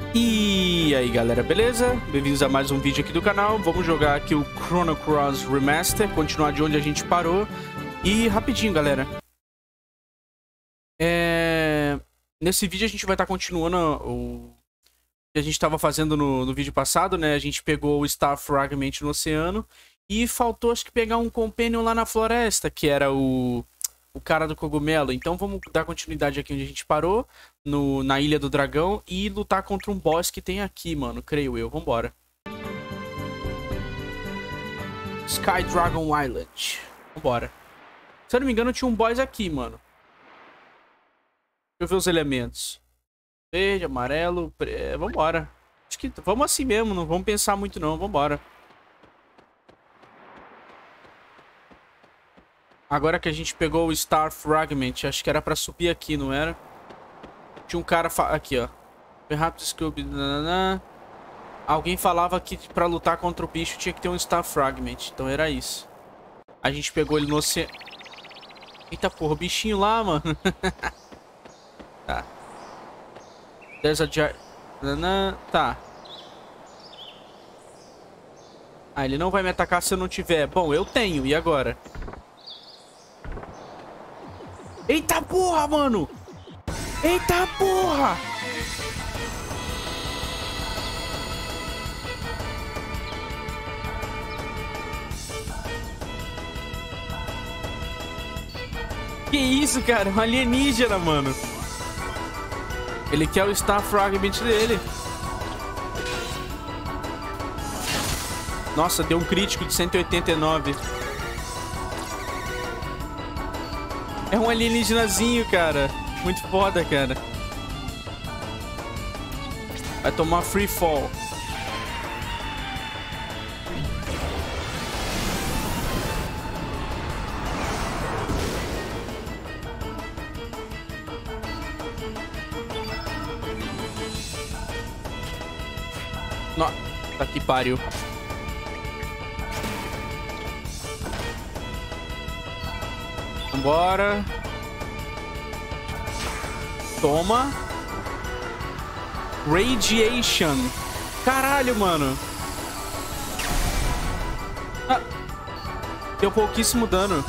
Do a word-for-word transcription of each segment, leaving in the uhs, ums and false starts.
E aí galera, beleza? Bem-vindos a mais um vídeo aqui do canal. Vamos jogar aqui o Chrono Cross Remaster, continuar de onde a gente parou. E rapidinho galera, é... nesse vídeo a gente vai estar continuando o que a gente estava fazendo no, no vídeo passado, né? A gente pegou o Star Fragment no oceano e faltou acho que pegar um Companion lá na floresta, que era o... o cara do cogumelo. Então vamos dar continuidade aqui onde a gente parou, no, na Ilha do Dragão, e lutar contra um boss que tem aqui, mano, creio eu. Vambora. Sky Dragon Island. Vambora. Se eu não me engano, tinha um boss aqui, mano. Deixa eu ver os elementos. Verde, amarelo, pre... vambora. Acho que vamos assim mesmo, não vamos pensar muito não, vambora. Agora que a gente pegou o Star Fragment, acho que era pra subir aqui, não era? Tinha um cara... Fa... Aqui, ó. Rápido Scooby... Nanana. Alguém falava que pra lutar contra o bicho tinha que ter um Star Fragment. Então era isso. A gente pegou ele no oceano. Eita porra, o bichinho lá, mano. Tá. There's a jar... Nanana. Tá. Ah, ele não vai me atacar se eu não tiver. Bom, eu tenho. E agora? Eita porra, mano! Eita porra! Que isso, cara? Um alienígena, mano. Ele quer o Star Fragment dele. Nossa, deu um crítico de cento e oitenta e nove. É um alienígenazinho, cara. Muito foda, cara. Vai tomar free fall. Nossa, tá que pariu. Vambora. Toma. Radiation. Caralho, mano. Ah, deu pouquíssimo dano.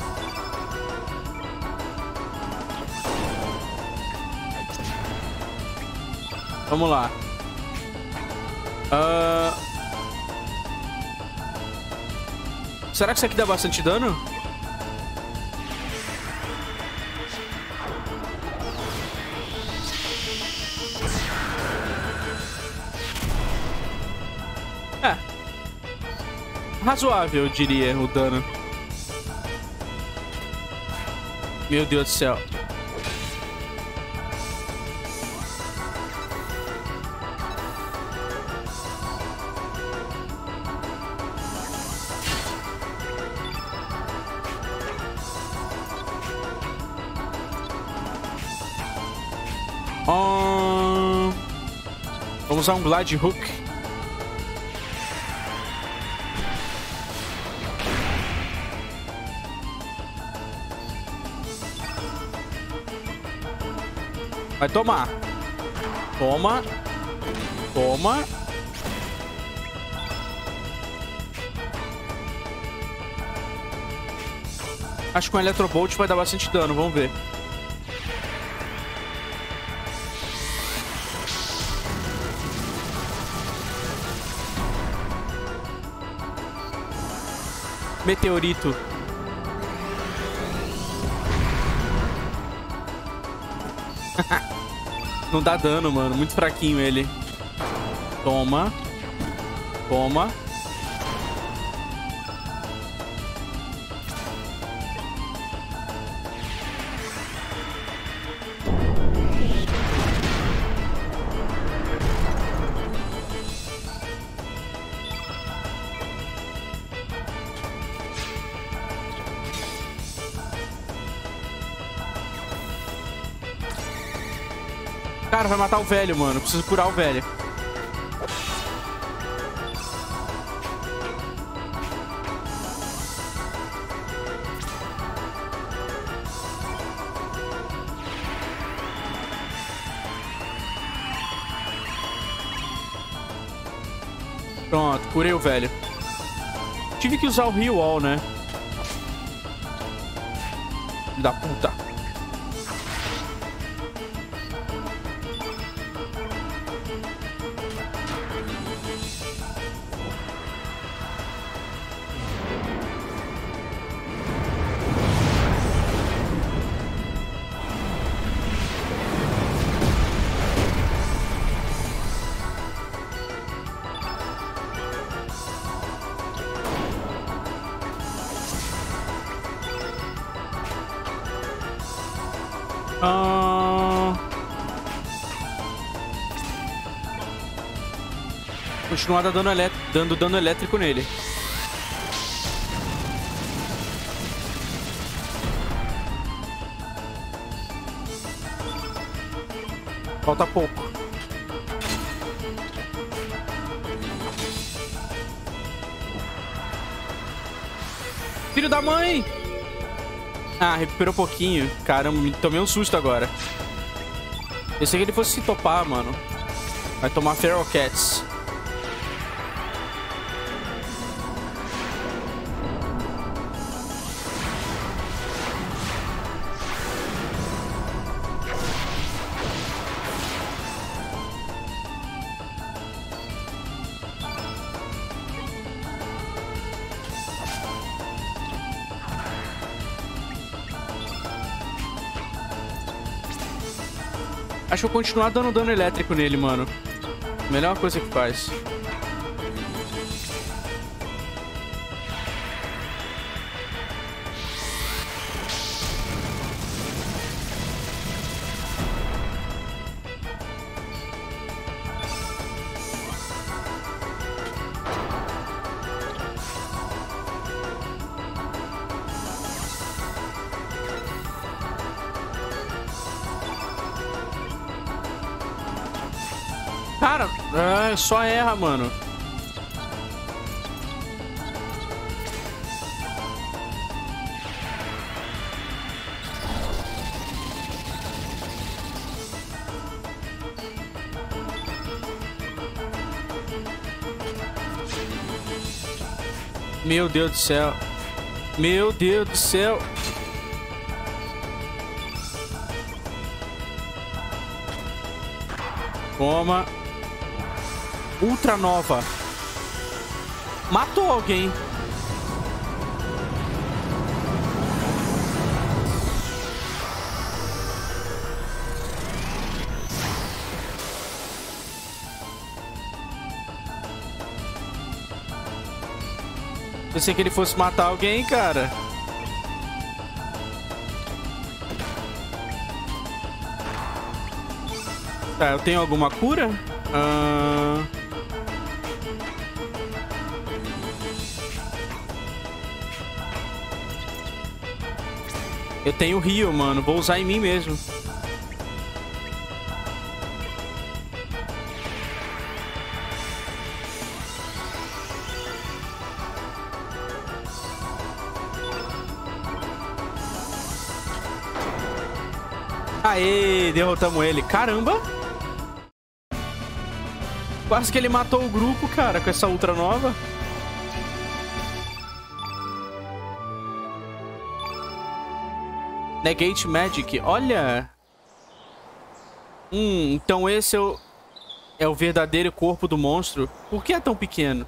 Vamos lá. Uh... Será que isso aqui dá bastante dano? É. Razoável, eu diria, o dano. Meu Deus do céu. Um... Vamos usar um Glide Hook. Vai tomar. Toma. Toma. Acho que um Electrobolt vai dar bastante dano. Vamos ver. Meteorito. Não dá dano, mano. Muito fraquinho ele. Toma. Toma. Cara, vai matar o velho, mano. Preciso curar o velho. Pronto, curei o velho. Tive que usar o heal wall, né? Da puta. Ah... Continuar dando, elé dando dano elétrico nele. Falta pouco. Filho da mãe! Ah, recuperou um pouquinho. Caramba, me tomei um susto agora. Pensei que ele fosse se topar, mano. Vai tomar Feral Cats. Acho que eu vou continuar dando dano elétrico nele, mano. Melhor coisa que faz. Cara, é, só erra, mano. Meu Deus do céu. Meu Deus do céu. Toma. Ultra nova. Matou alguém. Pensei que ele fosse matar alguém, cara. Tá, eu tenho alguma cura? Ahn... Uh... Eu tenho heal, mano. Vou usar em mim mesmo. Aê, derrotamos ele. Caramba! Quase que ele matou o grupo, cara, com essa ultra nova. Negate Magic, olha. Hum, então esse é o, é o verdadeiro corpo do monstro. Por que é tão pequeno?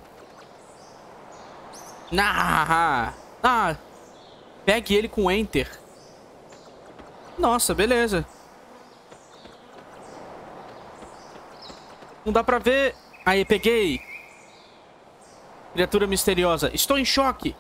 Ah, ah, pegue ele com Enter. Nossa, beleza. Não dá pra ver. Aí, peguei. Criatura misteriosa. Estou em choque.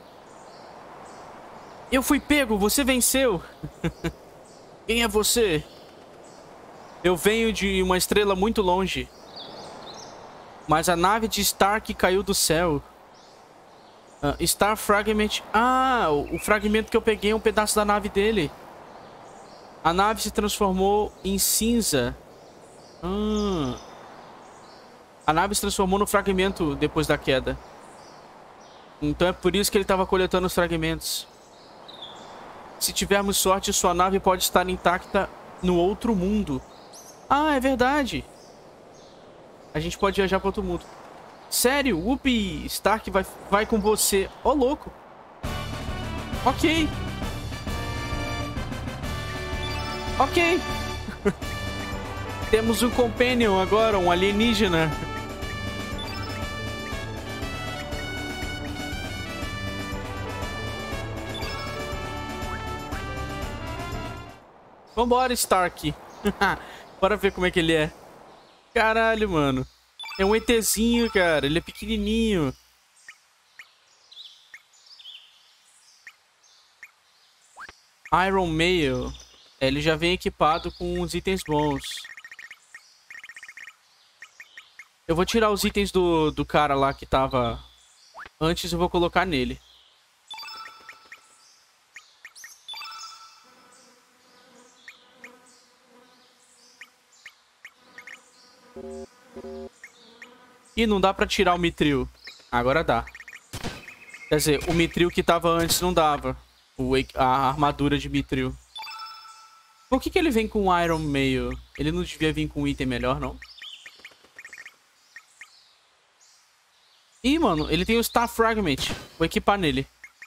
Eu fui pego, você venceu. Quem é você? Eu venho de uma estrela muito longe. Mas a nave de Stark caiu do céu. Uh, Star Fragment. Ah, o, o fragmento que eu peguei é um pedaço da nave dele. A nave se transformou em cinza. Ah. A nave se transformou no fragmento depois da queda. Então é por isso que ele estava coletando os fragmentos. Se tivermos sorte, sua nave pode estar intacta no outro mundo. Ah, é verdade. A gente pode viajar para outro mundo. Sério, Whoopi, Stark vai, vai com você. Ô, louco. Ok. Ok. Temos um companion agora, um alienígena. Vambora, Stark. Bora ver como é que ele é. Caralho, mano. É um ETzinho, cara. Ele é pequenininho. Iron Mail. Ele já vem equipado com uns itens bons. Eu vou tirar os itens do, do cara lá que tava antes e vou colocar nele. Ih, não dá pra tirar o Mithril. Agora dá. Quer dizer, o Mithril que tava antes não dava. O, a armadura de Mithril. Por que que ele vem com Iron Mail? Ele não devia vir com um item melhor, não? Ih, mano, ele tem o Star Fragment. Vou equipar nele.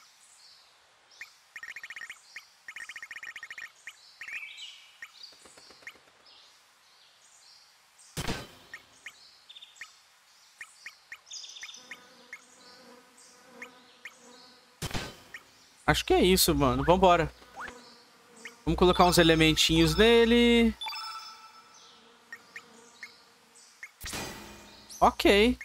Acho que é isso, mano. Vambora. Vamos colocar uns elementinhos nele. Ok.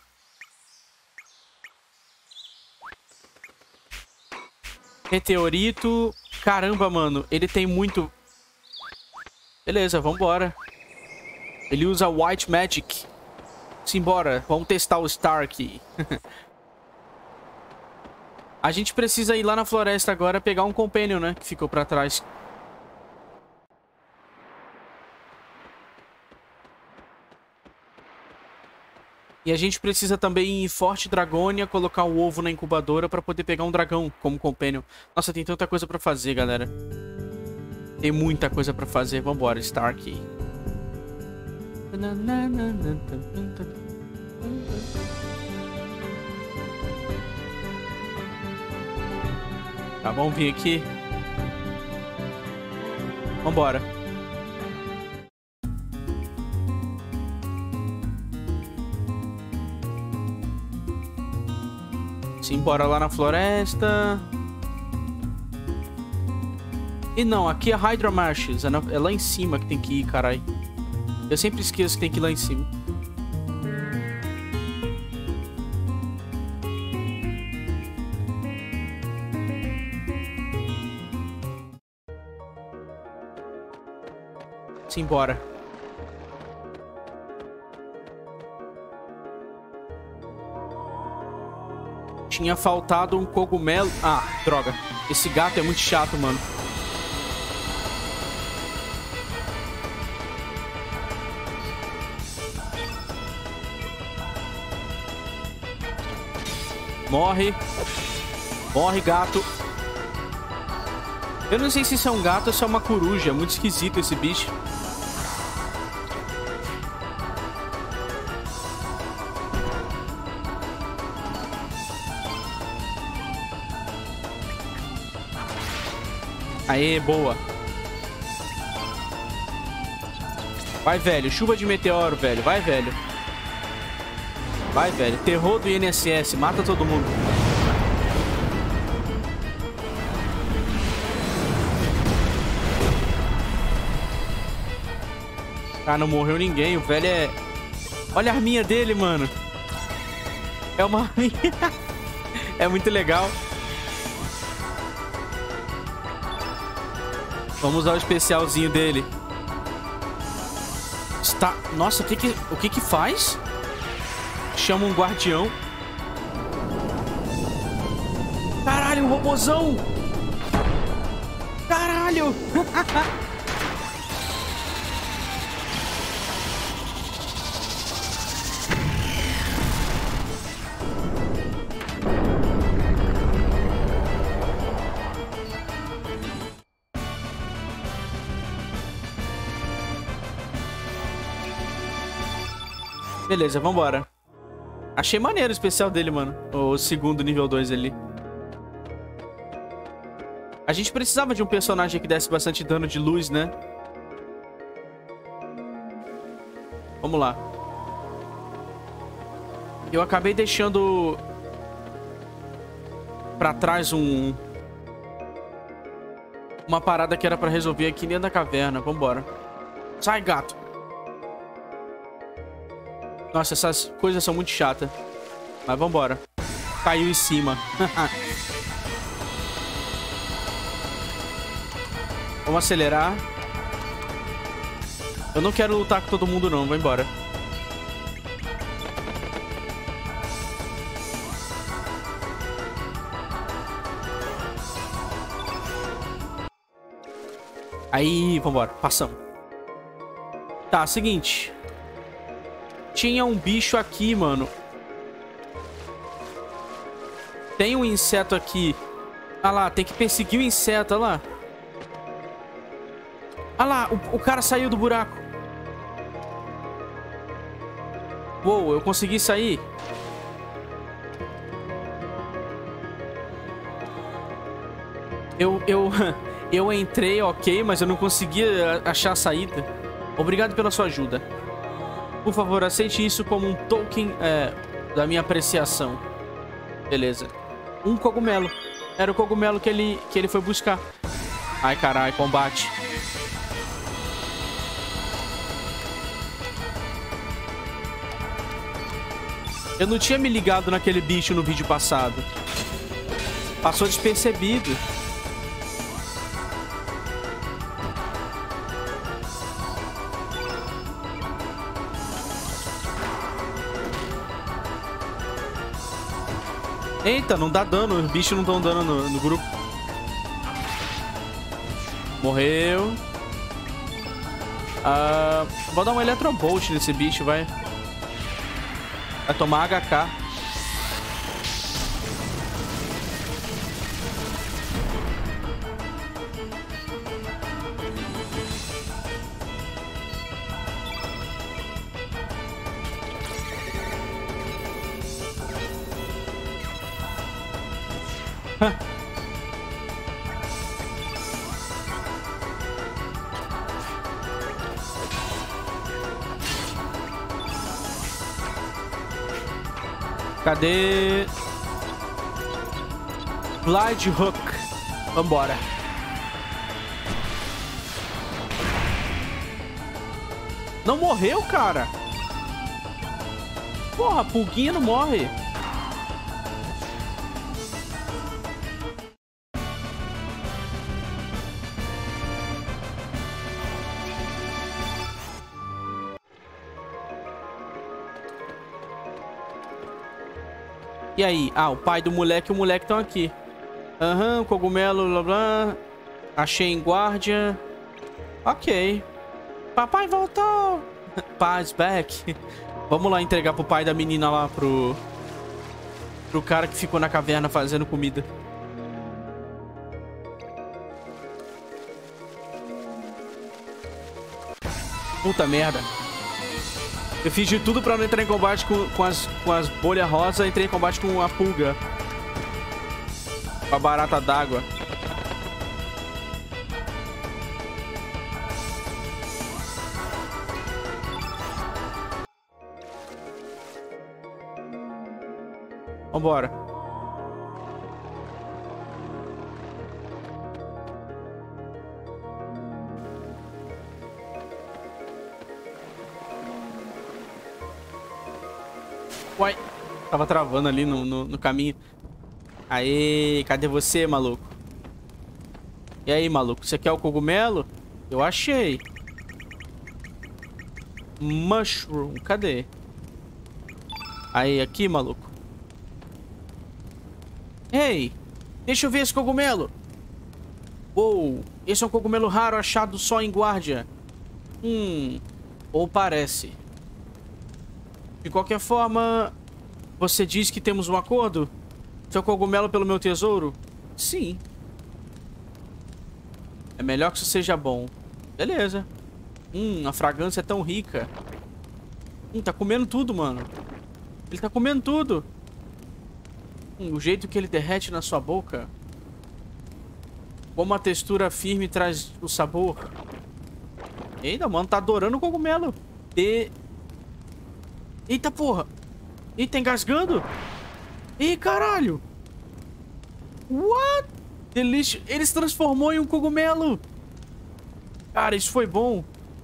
Meteorito. Caramba, mano. Ele tem muito... Beleza, vambora. Ele usa White Magic. Simbora. Vamos testar o Stark. A gente precisa ir lá na floresta agora pegar um companion, né? Que ficou pra trás. E a gente precisa também ir em Forte Dragônia, colocar o ovo na incubadora pra poder pegar um dragão como companion. Nossa, tem tanta coisa pra fazer, galera. Tem muita coisa pra fazer. Vambora, Stark. Tá, vamos vir aqui. Vambora. Simbora lá na floresta. E não, aqui é Hydra Marshes. É, na, é lá em cima que tem que ir, carai. Eu sempre esqueço que tem que ir lá em cima. Simbora. Tinha faltado um cogumelo. Ah, droga. Esse gato é muito chato, mano. Morre. Morre, gato. Eu não sei se isso é um gato ou se é uma coruja. É muito esquisito esse bicho. Aê, boa. Vai, velho. Chuva de meteoro, velho. Vai, velho. Vai, velho. Terror do I N S S. Mata todo mundo. Ah, não morreu ninguém. O velho é... Olha a arminha dele, mano. É uma arminha. É muito legal. Vamos usar o especialzinho dele. Está... Nossa, o que que, o que que faz? Chama um guardião. Caralho, um robozão. Caralho. Beleza, vambora. Achei maneiro o especial dele, mano. O segundo nível dois ali. A gente precisava de um personagem que desse bastante dano de luz, né? Vamos lá. Eu acabei deixando pra trás um... uma parada que era pra resolver aqui dentro da caverna. Vambora. Sai, gato. Nossa, essas coisas são muito chatas. Mas vambora. Caiu em cima. Vamos acelerar. Eu não quero lutar com todo mundo, não. Vou embora. Aí, vambora. Passamos. Tá, seguinte. Tinha um bicho aqui, mano. Tem um inseto aqui. Ah lá, tem que perseguir o inseto, olha lá. Ah lá, o, o cara saiu do buraco. Uou, eu consegui sair. Eu, eu, eu entrei, ok, mas eu não conseguia achar a saída. Obrigado pela sua ajuda. Por favor, aceite isso como um token é, da minha apreciação. Beleza. Um cogumelo. Era o cogumelo que ele, que ele foi buscar. Ai, caralho, combate. Eu não tinha me ligado naquele bicho no vídeo passado. Passou despercebido. Eita, não dá dano. Os bichos não dão dano no, no grupo. Morreu. Ah, vou dar um Electrobolt nesse bicho, vai. Vai tomar H K. Cadê? Glide Hook. Vambora. Não morreu, cara? Porra, a pulguinha não morre. E aí? Ah, o pai do moleque e o moleque estão aqui. Aham, uhum, cogumelo, blá blá. Achei em guarda. Ok. Papai voltou. Paz back. Vamos lá entregar pro pai da menina lá, pro... Pro cara que ficou na caverna fazendo comida. Puta merda. Eu fiz de tudo pra não entrar em combate com, com as, com as bolhas rosa. Entrei em combate com a pulga. Com a barata d'água. Vambora. Uai, tava travando ali no, no, no caminho. Aê, cadê você, maluco? E aí, maluco, você quer o cogumelo? Eu achei. Mushroom, cadê? Aí, aqui, maluco. Ei, deixa eu ver esse cogumelo. Uou, esse é um cogumelo raro achado só em guarda. Hum, ou parece. De qualquer forma, você diz que temos um acordo? Seu cogumelo pelo meu tesouro? Sim. É melhor que isso seja bom. Beleza. Hum, a fragrância é tão rica. Hum, tá comendo tudo, mano. Ele tá comendo tudo. Hum, o jeito que ele derrete na sua boca. Como a textura firme traz o sabor. Eita, mano, tá adorando o cogumelo. E... Eita, porra. Eita, tá engasgando. Ih, caralho. What? Delícia. Ele se transformou em um cogumelo. Cara, isso foi bom.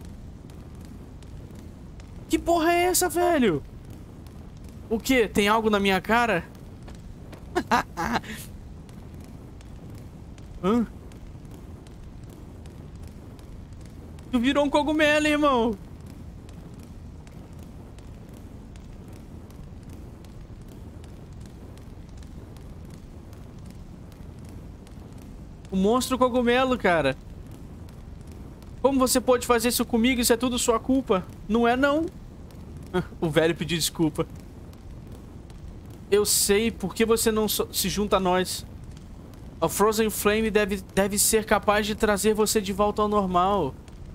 Que porra é essa, velho? O quê? Tem algo na minha cara? Hã? Tu virou um cogumelo, irmão. O monstro cogumelo, cara. Como você pode fazer isso comigo? Isso é tudo sua culpa. Não é, não. O velho pediu desculpa. Eu sei. Por que você não so- se junta a nós? A Frozen Flame deve, deve ser capaz de trazer você de volta ao normal.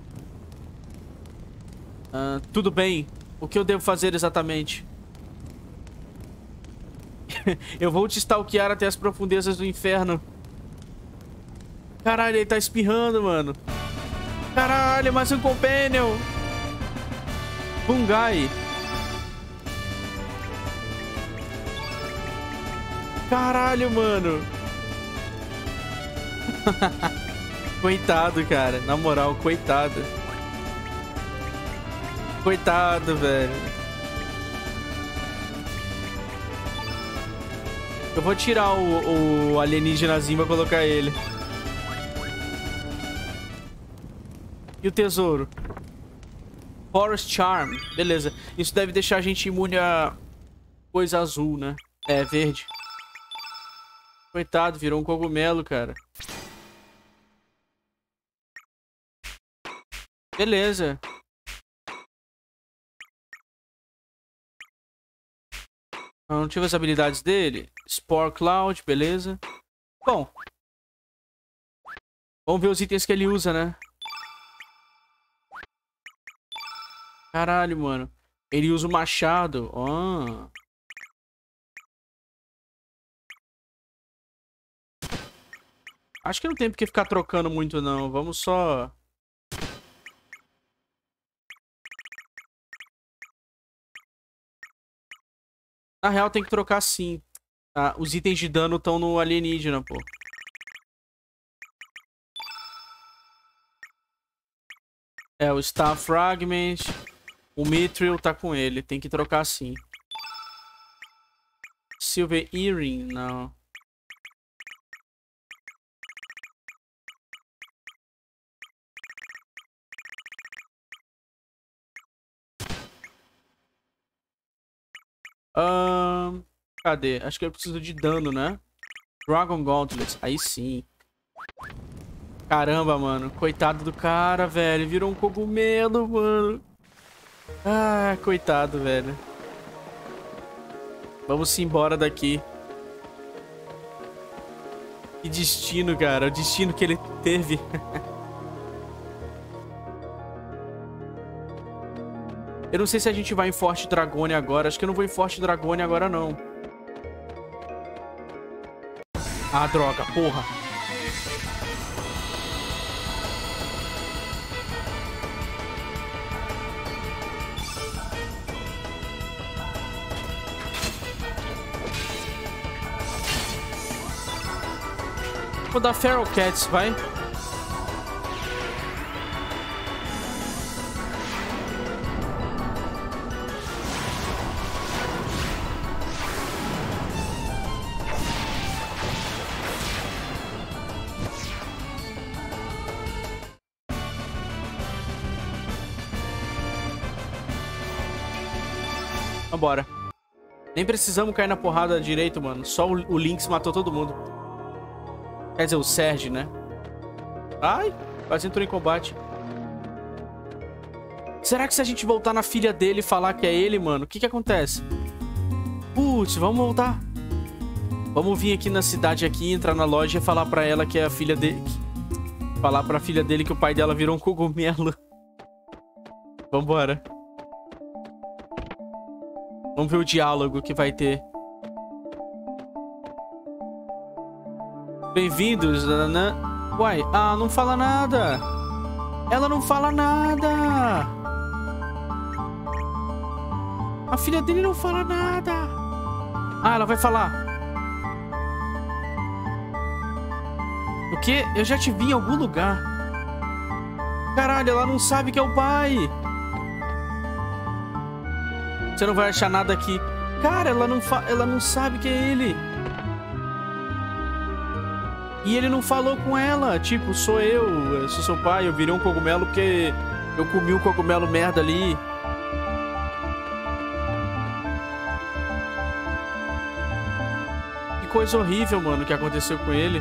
Ah, tudo bem. O que eu devo fazer exatamente? Eu vou te stalkear até as profundezas do inferno. Caralho, ele tá espirrando, mano. Caralho, mais um companion. Bungai. Caralho, mano. Coitado, cara. Na moral, coitado. Coitado, velho. Eu vou tirar o, o alienígenazinho pra colocar ele. E o tesouro? Forest Charm. Beleza. Isso deve deixar a gente imune a coisa azul, né? É, verde. Coitado, virou um cogumelo, cara. Beleza. Eu não tive as habilidades dele. Spore Cloud, beleza. Bom. Vamos ver os itens que ele usa, né? Caralho, mano. Ele usa o machado. Oh. Acho que não tem porque ficar trocando muito, não. Vamos só... Na real, tem que trocar sim. Ah, os itens de dano estão no alienígena, pô. É, o Star Fragment... O Mithril tá com ele, tem que trocar sim. Silver Earring, não. Um, cadê? Acho que eu preciso de dano, né? Dragon Gauntlet, aí sim. Caramba, mano. Coitado do cara, velho. Virou um cogumelo, mano. Ah, coitado, velho. Vamos embora daqui. Que destino, cara. O destino que ele teve. Eu não sei se a gente vai em Forte Dragone agora. Acho que eu não vou em Forte Dragone agora, não. Ah, droga. Porra. Vou dar Feral Cats, vai. Vambora. Nem precisamos cair na porrada direito, mano. Só o, o Lynx matou todo mundo. Quer dizer, o Serge, né? Ai, quase entrou em combate. Será que se a gente voltar na filha dele e falar que é ele, mano, o que que acontece? Putz, vamos voltar. Vamos vir aqui na cidade aqui, entrar na loja e falar pra ela que é a filha dele. Falar pra filha dele que o pai dela virou um cogumelo. Vambora. Vamos ver o diálogo que vai ter. Bem-vindos, nananã. Uai, ah, não fala nada. Ela não fala nada. A filha dele não fala nada. Ah, ela vai falar. O quê? Eu já te vi em algum lugar. Caralho, ela não sabe que é o pai. Você não vai achar nada aqui. Cara, ela não, fa ela não sabe que é ele. E ele não falou com ela. Tipo, sou eu, eu sou seu pai. Eu virei um cogumelo porque eu comi um cogumelo merda ali. Que coisa horrível, mano, que aconteceu com ele.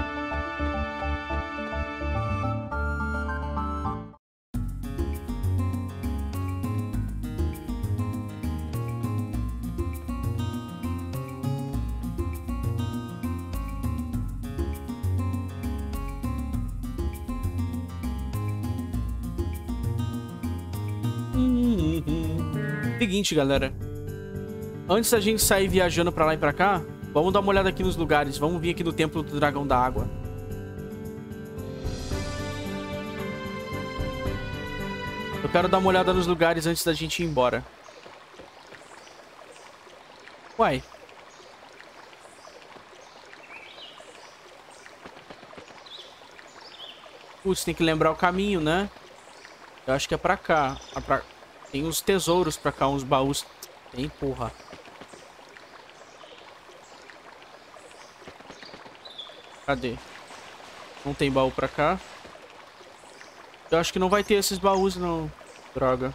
Seguinte, galera. Antes da gente sair viajando pra lá e pra cá, vamos dar uma olhada aqui nos lugares. Vamos vir aqui no Templo do Dragão da Água. Eu quero dar uma olhada nos lugares antes da gente ir embora. Uai. Putz, tem que lembrar o caminho, né? Eu acho que é pra cá. É pra... Tem uns tesouros pra cá, uns baús. Tem, porra. Cadê? Não tem baú pra cá. Eu acho que não vai ter esses baús, não. Droga.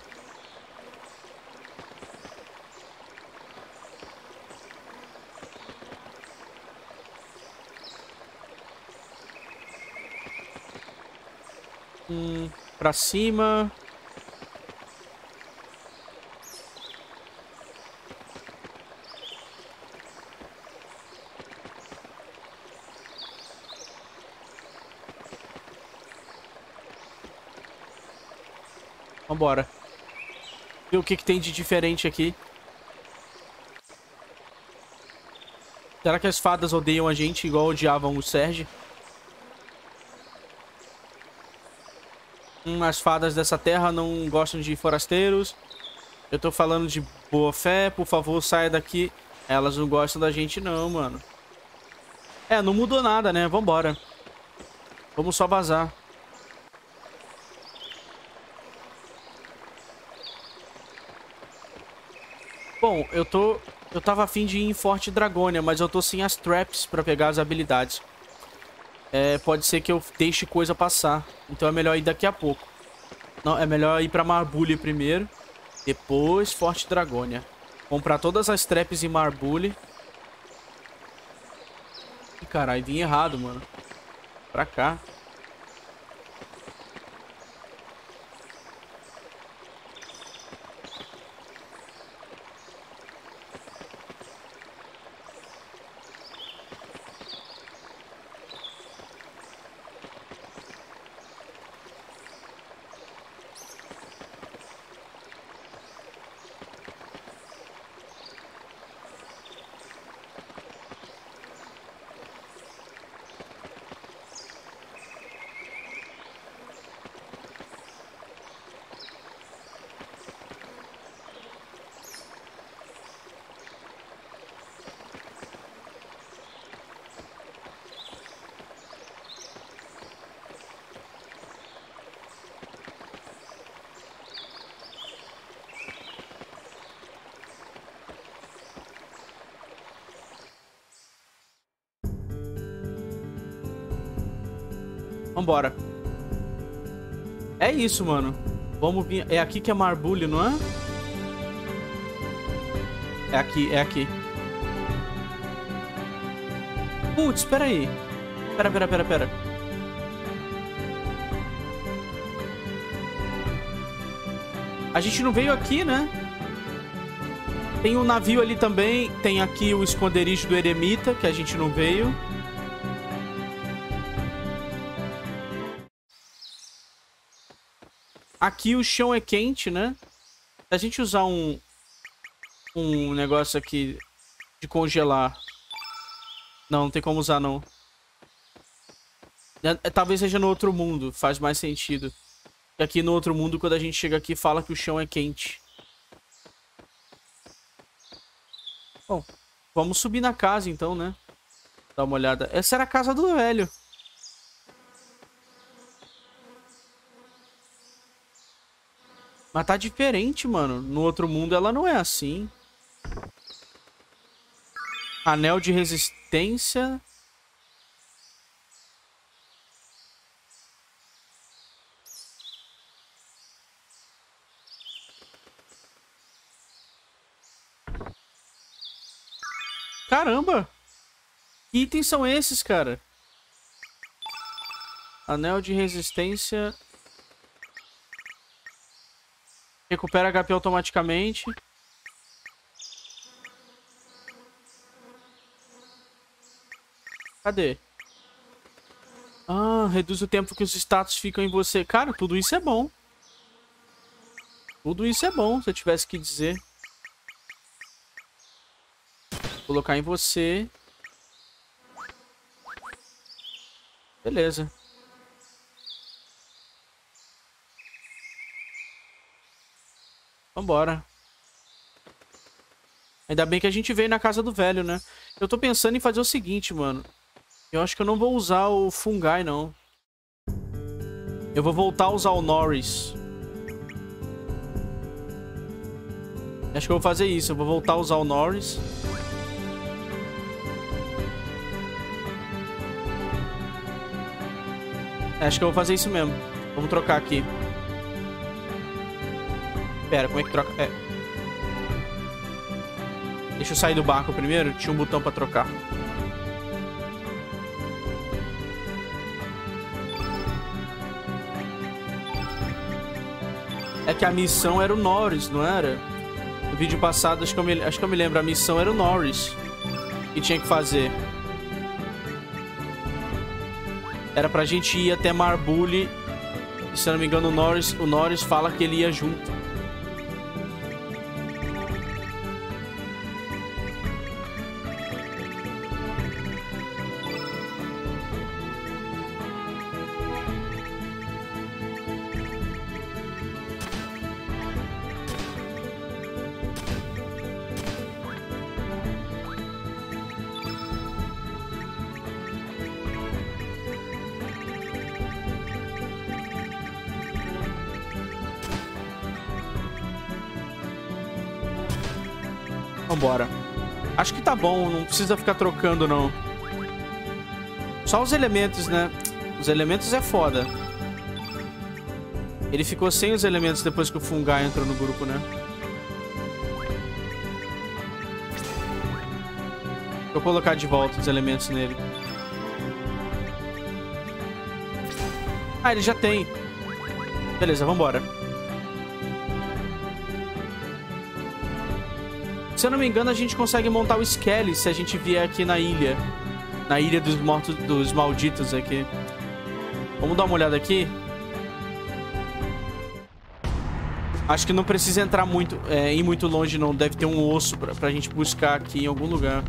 Hum, pra cima... Vambora. Ver o que, que tem de diferente aqui. Será que as fadas odeiam a gente igual odiavam o Serge? Hum, as fadas dessa terra não gostam de forasteiros. Eu tô falando de boa fé. Por favor, saia daqui. Elas não gostam da gente não, mano. É, não mudou nada, né? Vambora. Vamos só vazar. Bom, eu tô... Eu tava afim de ir em Forte Dragônia, mas eu tô sem as traps pra pegar as habilidades. É, pode ser que eu deixe coisa passar. Então é melhor ir daqui a pouco. Não, é melhor ir pra Marbule primeiro. Depois Forte Dragônia. Comprar todas as traps em Marbule. Ih, caralho, vim errado, mano. Pra cá. Vambora. É isso, mano. Vamos vir... É aqui que é Marbule, não é? É aqui, é aqui. Putz, espera aí. Pera, pera, pera, pera. A gente não veio aqui, né? Tem um navio ali também. Tem aqui o esconderijo do eremita, que a gente não veio. Aqui o chão é quente, né? Se a gente usar um... um negócio aqui de congelar. Não, não tem como usar, não. É, é, talvez seja no outro mundo. Faz mais sentido. E aqui no outro mundo, quando a gente chega aqui, fala que o chão é quente. Bom, vamos subir na casa, então, né? Dá uma olhada. Essa era a casa do velho. Mas tá diferente, mano. No outro mundo ela não é assim. Anel de resistência. Caramba! Que itens são esses, cara? Anel de resistência. Recupera H P automaticamente. Cadê? Ah, reduz o tempo que os status ficam em você. Cara, tudo isso é bom. Tudo isso é bom, se eu tivesse que dizer. Colocar em você. Beleza. Vambora. Ainda bem que a gente veio na casa do velho, né? Eu tô pensando em fazer o seguinte, mano. Eu acho que eu não vou usar o Fungi, não. Eu vou voltar a usar o Norris. Acho que eu vou fazer isso. Eu vou voltar a usar o Norris. Acho que eu vou fazer isso mesmo. Vamos trocar aqui. Pera, como é que troca? É. Deixa eu sair do barco primeiro. Tinha um botão pra trocar. É que a missão era o Norris, não era? No vídeo passado, acho que eu me, acho que eu me lembro. A missão era o Norris. Que tinha que fazer. Era pra gente ir até Marbule. E se eu não me engano, o Norris, o Norris fala que ele ia junto. Vambora. Acho que tá bom, não precisa ficar trocando, não. Só os elementos, né? Os elementos é foda. Ele ficou sem os elementos depois que o Fungi entrou no grupo, né? Vou colocar de volta os elementos nele. Ah, ele já tem. Beleza, vambora. Se eu não me engano, a gente consegue montar o Skelly se a gente vier aqui na ilha. Na ilha dos mortos, dos malditos aqui. Vamos dar uma olhada aqui. Acho que não precisa entrar muito, é, ir muito longe, não. Deve ter um osso pra, pra gente buscar aqui em algum lugar.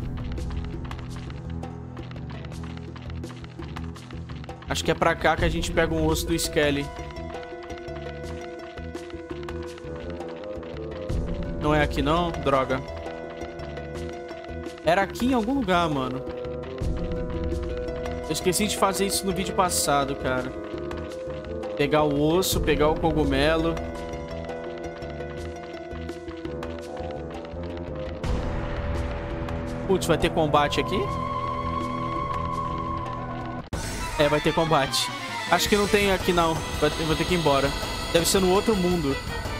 Acho que é pra cá que a gente pega um osso do Skelly. Não é aqui, não? Droga. Era aqui em algum lugar, mano. Eu esqueci de fazer isso no vídeo passado, cara. Pegar o osso, pegar o cogumelo. Putz, vai ter combate aqui? É, vai ter combate. Acho que não tem aqui, não. Vai ter, vou ter que ir embora. Deve ser no outro mundo.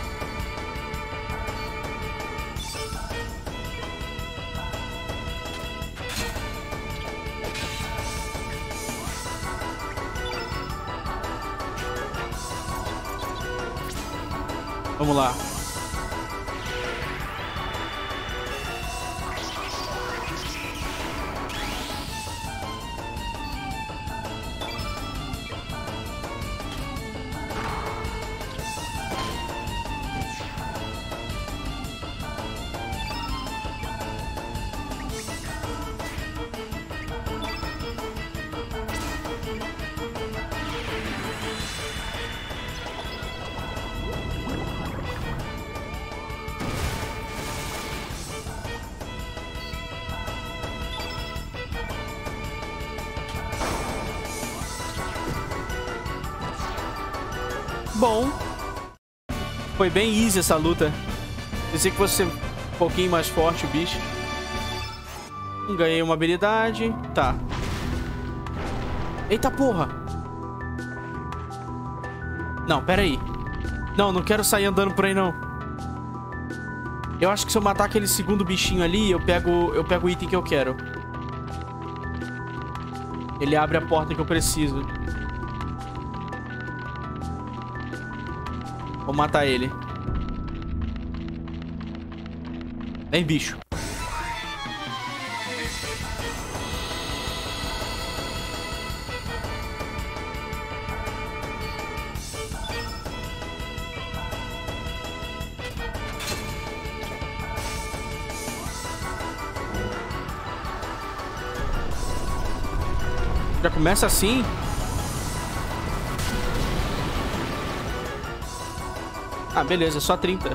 Vamos lá. Bom. Foi bem easy essa luta. Pensei que fosse um pouquinho mais forte o bicho. Ganhei uma habilidade. Tá. Eita porra. Não, pera aí. Não, não quero sair andando por aí, não. Eu acho que se eu matar aquele segundo bichinho ali, eu pego, eu pego o item que eu quero. Ele abre a porta que eu preciso. Vou matar ele. Vem, bicho. Já começa assim? Ah, beleza, só trinta.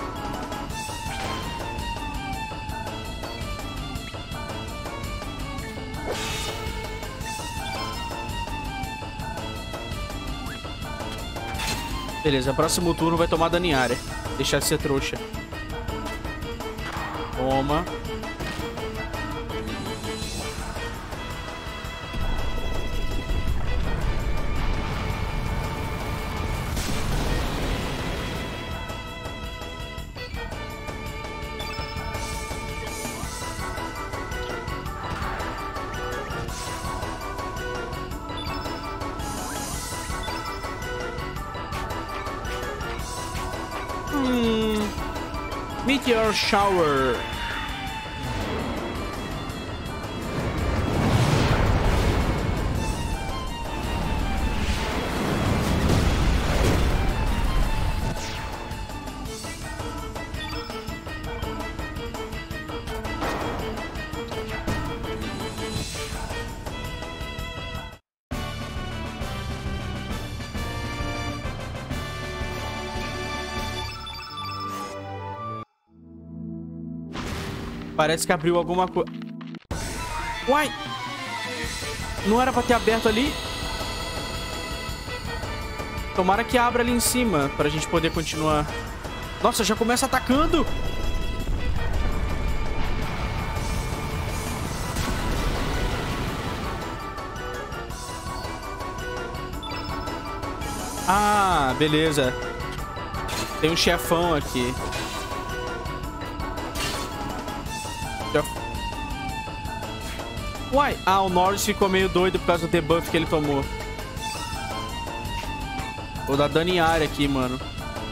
Beleza, próximo turno vai tomar dano em área. Deixar de ser trouxa. Toma. Hum, Meteor Shower. Parece que abriu alguma coisa. Uai! Não era pra ter aberto ali? Tomara que abra ali em cima pra gente poder continuar. Nossa, já começa atacando! Ah, beleza. Tem um chefão aqui. Já... Uai, ah, o Norris ficou meio doido por causa do debuff que ele tomou. Vou dar dano em área aqui, mano.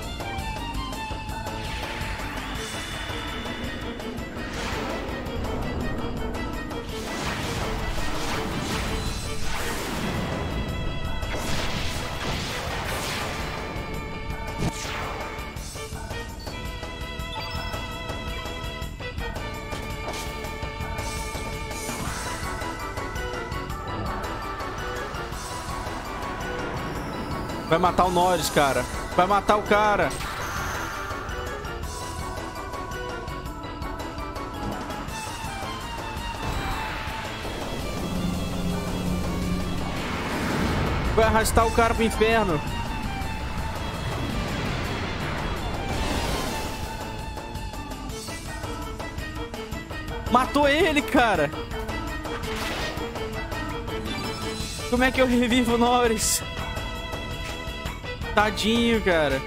Vai matar o Norris, cara. Vai matar o cara. Vai arrastar o cara pro inferno. Matou ele, cara. Como é que eu revivo o Norris? Tadinho, cara.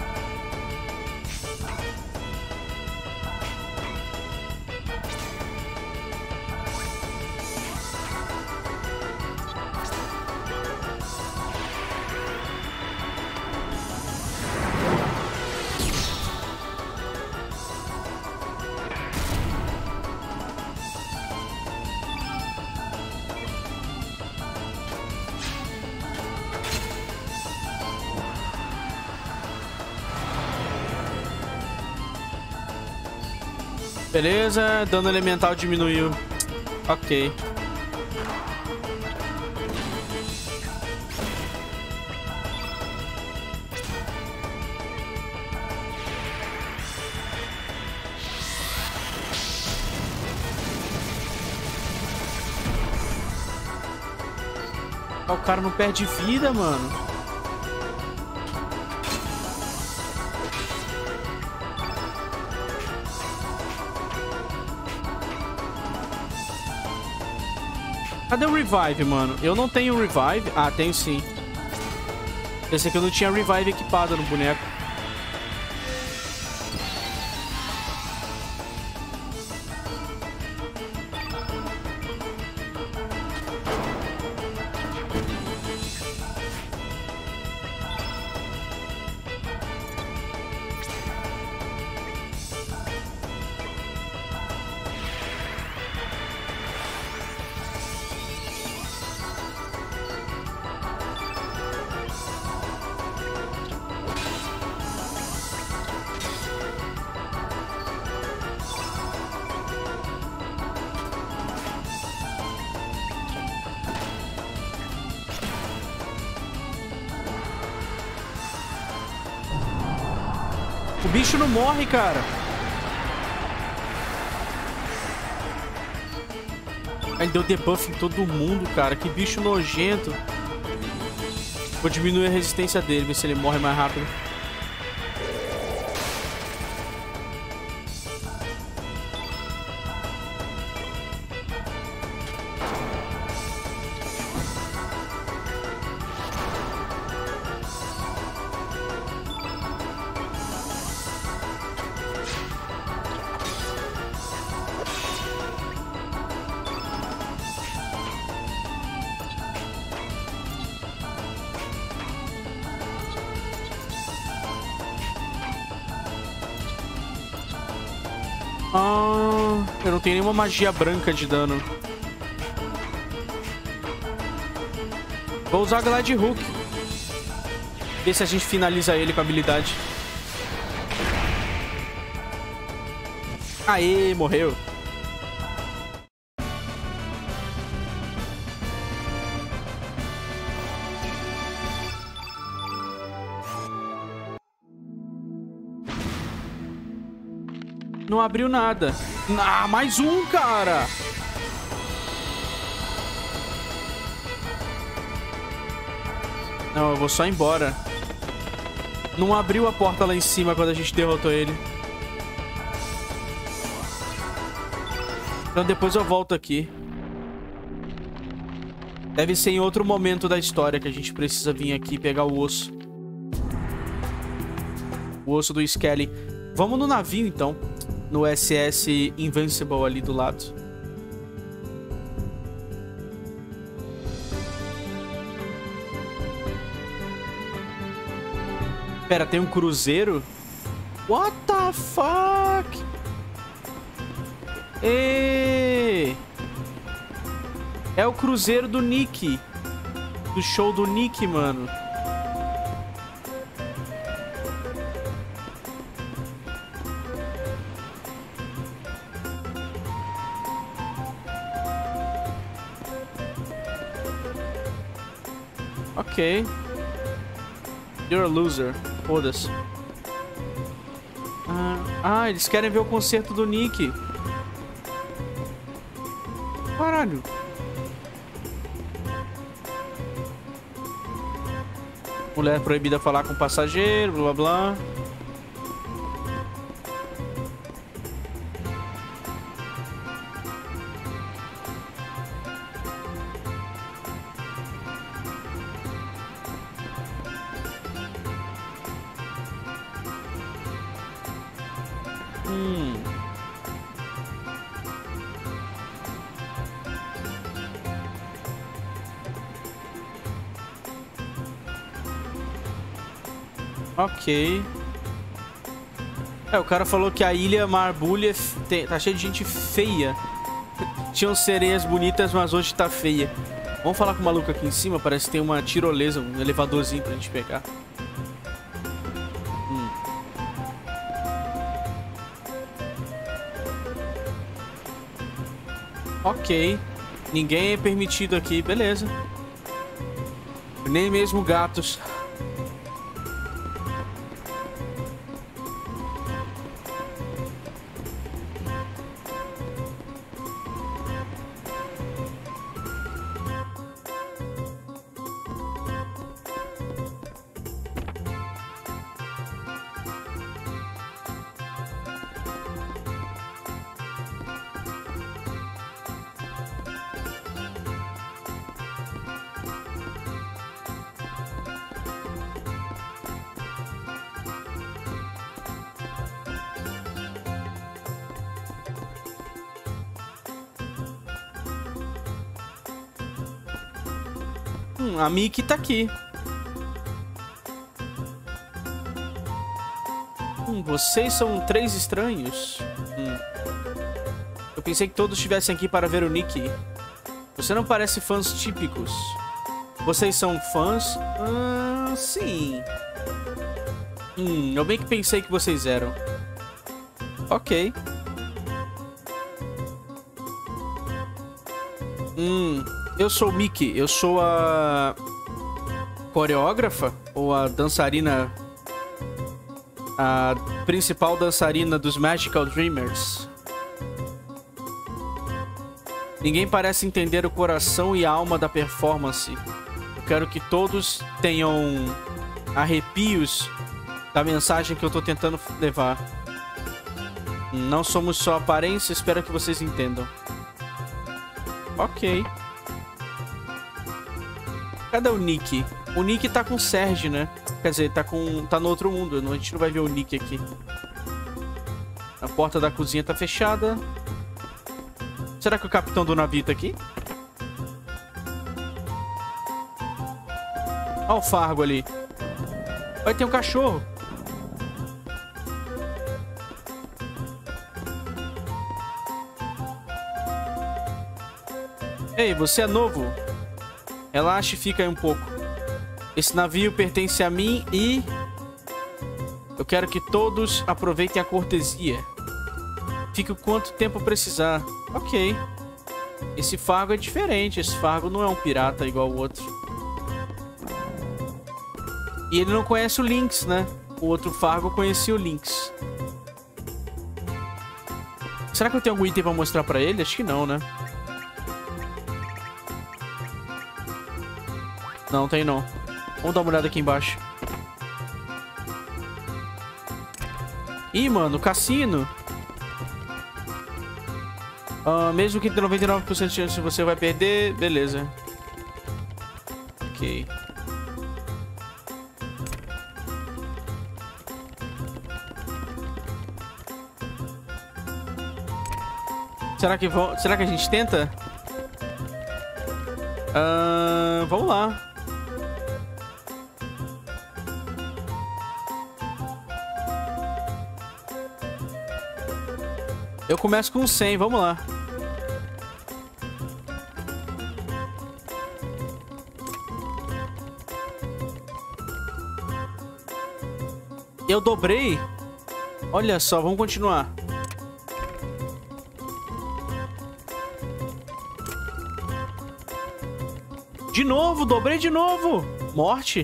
Beleza, dano elemental diminuiu. Ok. O cara não perde vida, mano. Cadê o revive, mano? Eu não tenho revive. Ah, tenho sim. Esse aqui eu não tinha revive equipado no boneco. O bicho não morre, cara. Ele deu debuff em todo mundo, cara. Que bicho nojento. Vou diminuir a resistência dele, ver se ele morre mais rápido. Ah, eu não tenho nenhuma magia branca de dano. Vou usar Glide Hook. Ver se a gente finaliza ele com a habilidade. Aê, morreu. Não abriu nada. Ah, mais um, cara. Não, eu vou só embora. Não abriu a porta lá em cima quando a gente derrotou ele. Então depois eu volto aqui. Deve ser em outro momento da história que a gente precisa vir aqui pegar o osso. O osso do Skelly. Vamos no navio, então. No S S Invincible ali do lado. Pera, tem um cruzeiro? What the fuck? Ê! É o cruzeiro do Nick. Do show do Nick, mano. Ok. You're a loser. Foda-se. Ah, ah, eles querem ver o concerto do Nick. Caralho. Mulher proibida falar com passageiro, blá blá blá. Hum. Ok. É, o cara falou que a ilha Marbulha tem, tá cheia de gente feia. Tinham sereias bonitas, mas hoje tá feia. Vamos falar com o maluco aqui em cima. Parece que tem uma tirolesa, um elevadorzinho pra gente pegar. Hum. Ok. Ninguém é permitido aqui, beleza. Nem mesmo gatos. Hum, a Mickey tá aqui. Hum, vocês são três estranhos? Hum. Eu pensei que todos estivessem aqui para ver o Nick. Você não parece fãs típicos. Vocês são fãs? Ah, sim. Hum, eu bem que pensei que vocês eram. Ok. Hum, eu sou o Mickey. Eu sou a coreógrafa ou a dançarina, a principal dançarina dos Magical Dreamers. Ninguém parece entender o coração e a alma da performance. Eu quero que todos tenham arrepios da mensagem que eu tô tentando levar. Não somos só aparência, espero que vocês entendam. Ok. Cadê o Nick? O Nick tá com o Serge, né? Quer dizer, tá com tá no outro mundo. A gente não vai ver o Nick aqui. A porta da cozinha tá fechada. Será que o capitão do navio tá aqui? Olha o Fargo ali. Vai ter um cachorro. Ei, você é novo? Relaxe e fica aí um pouco. Esse navio pertence a mim e... eu quero que todos aproveitem a cortesia. Fique o quanto tempo precisar. Ok. Esse Fargo é diferente. Esse Fargo não é um pirata igual o outro. E ele não conhece o Lynx, né? O outro Fargo conhecia o Lynx. Será que eu tenho algum item pra mostrar pra ele? Acho que não, né? Não, tem não. Vamos dar uma olhada aqui embaixo. Ih, mano, cassino. Uh, mesmo que tenha noventa e nove por cento de chance você vai perder, beleza. Ok. Será que, vão... Será que a gente tenta? Uh, vamos lá. Eu começo com cem, vamos lá. Eu dobrei. Olha só, vamos continuar. De novo, dobrei de novo. Morte.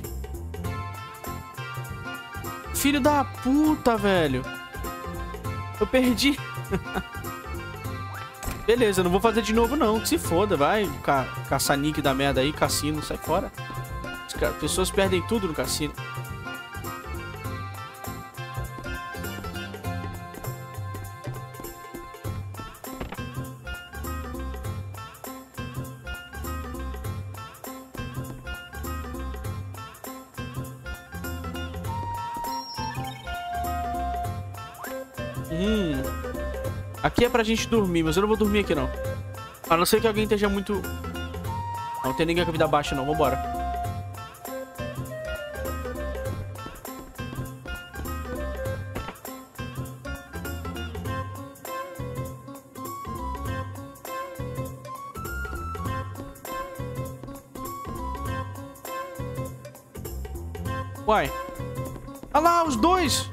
Filho da puta, velho. Eu perdi. Beleza, não vou fazer de novo não. Que se foda, vai. Ca caça-nique da merda aí, cassino, sai fora. As pessoas perdem tudo no cassino. Hum. Aqui é pra gente dormir, mas eu não vou dormir aqui não. A não ser que alguém esteja muito... Não tem ninguém com a vida baixa não, vambora. Uai. Olha lá, os dois!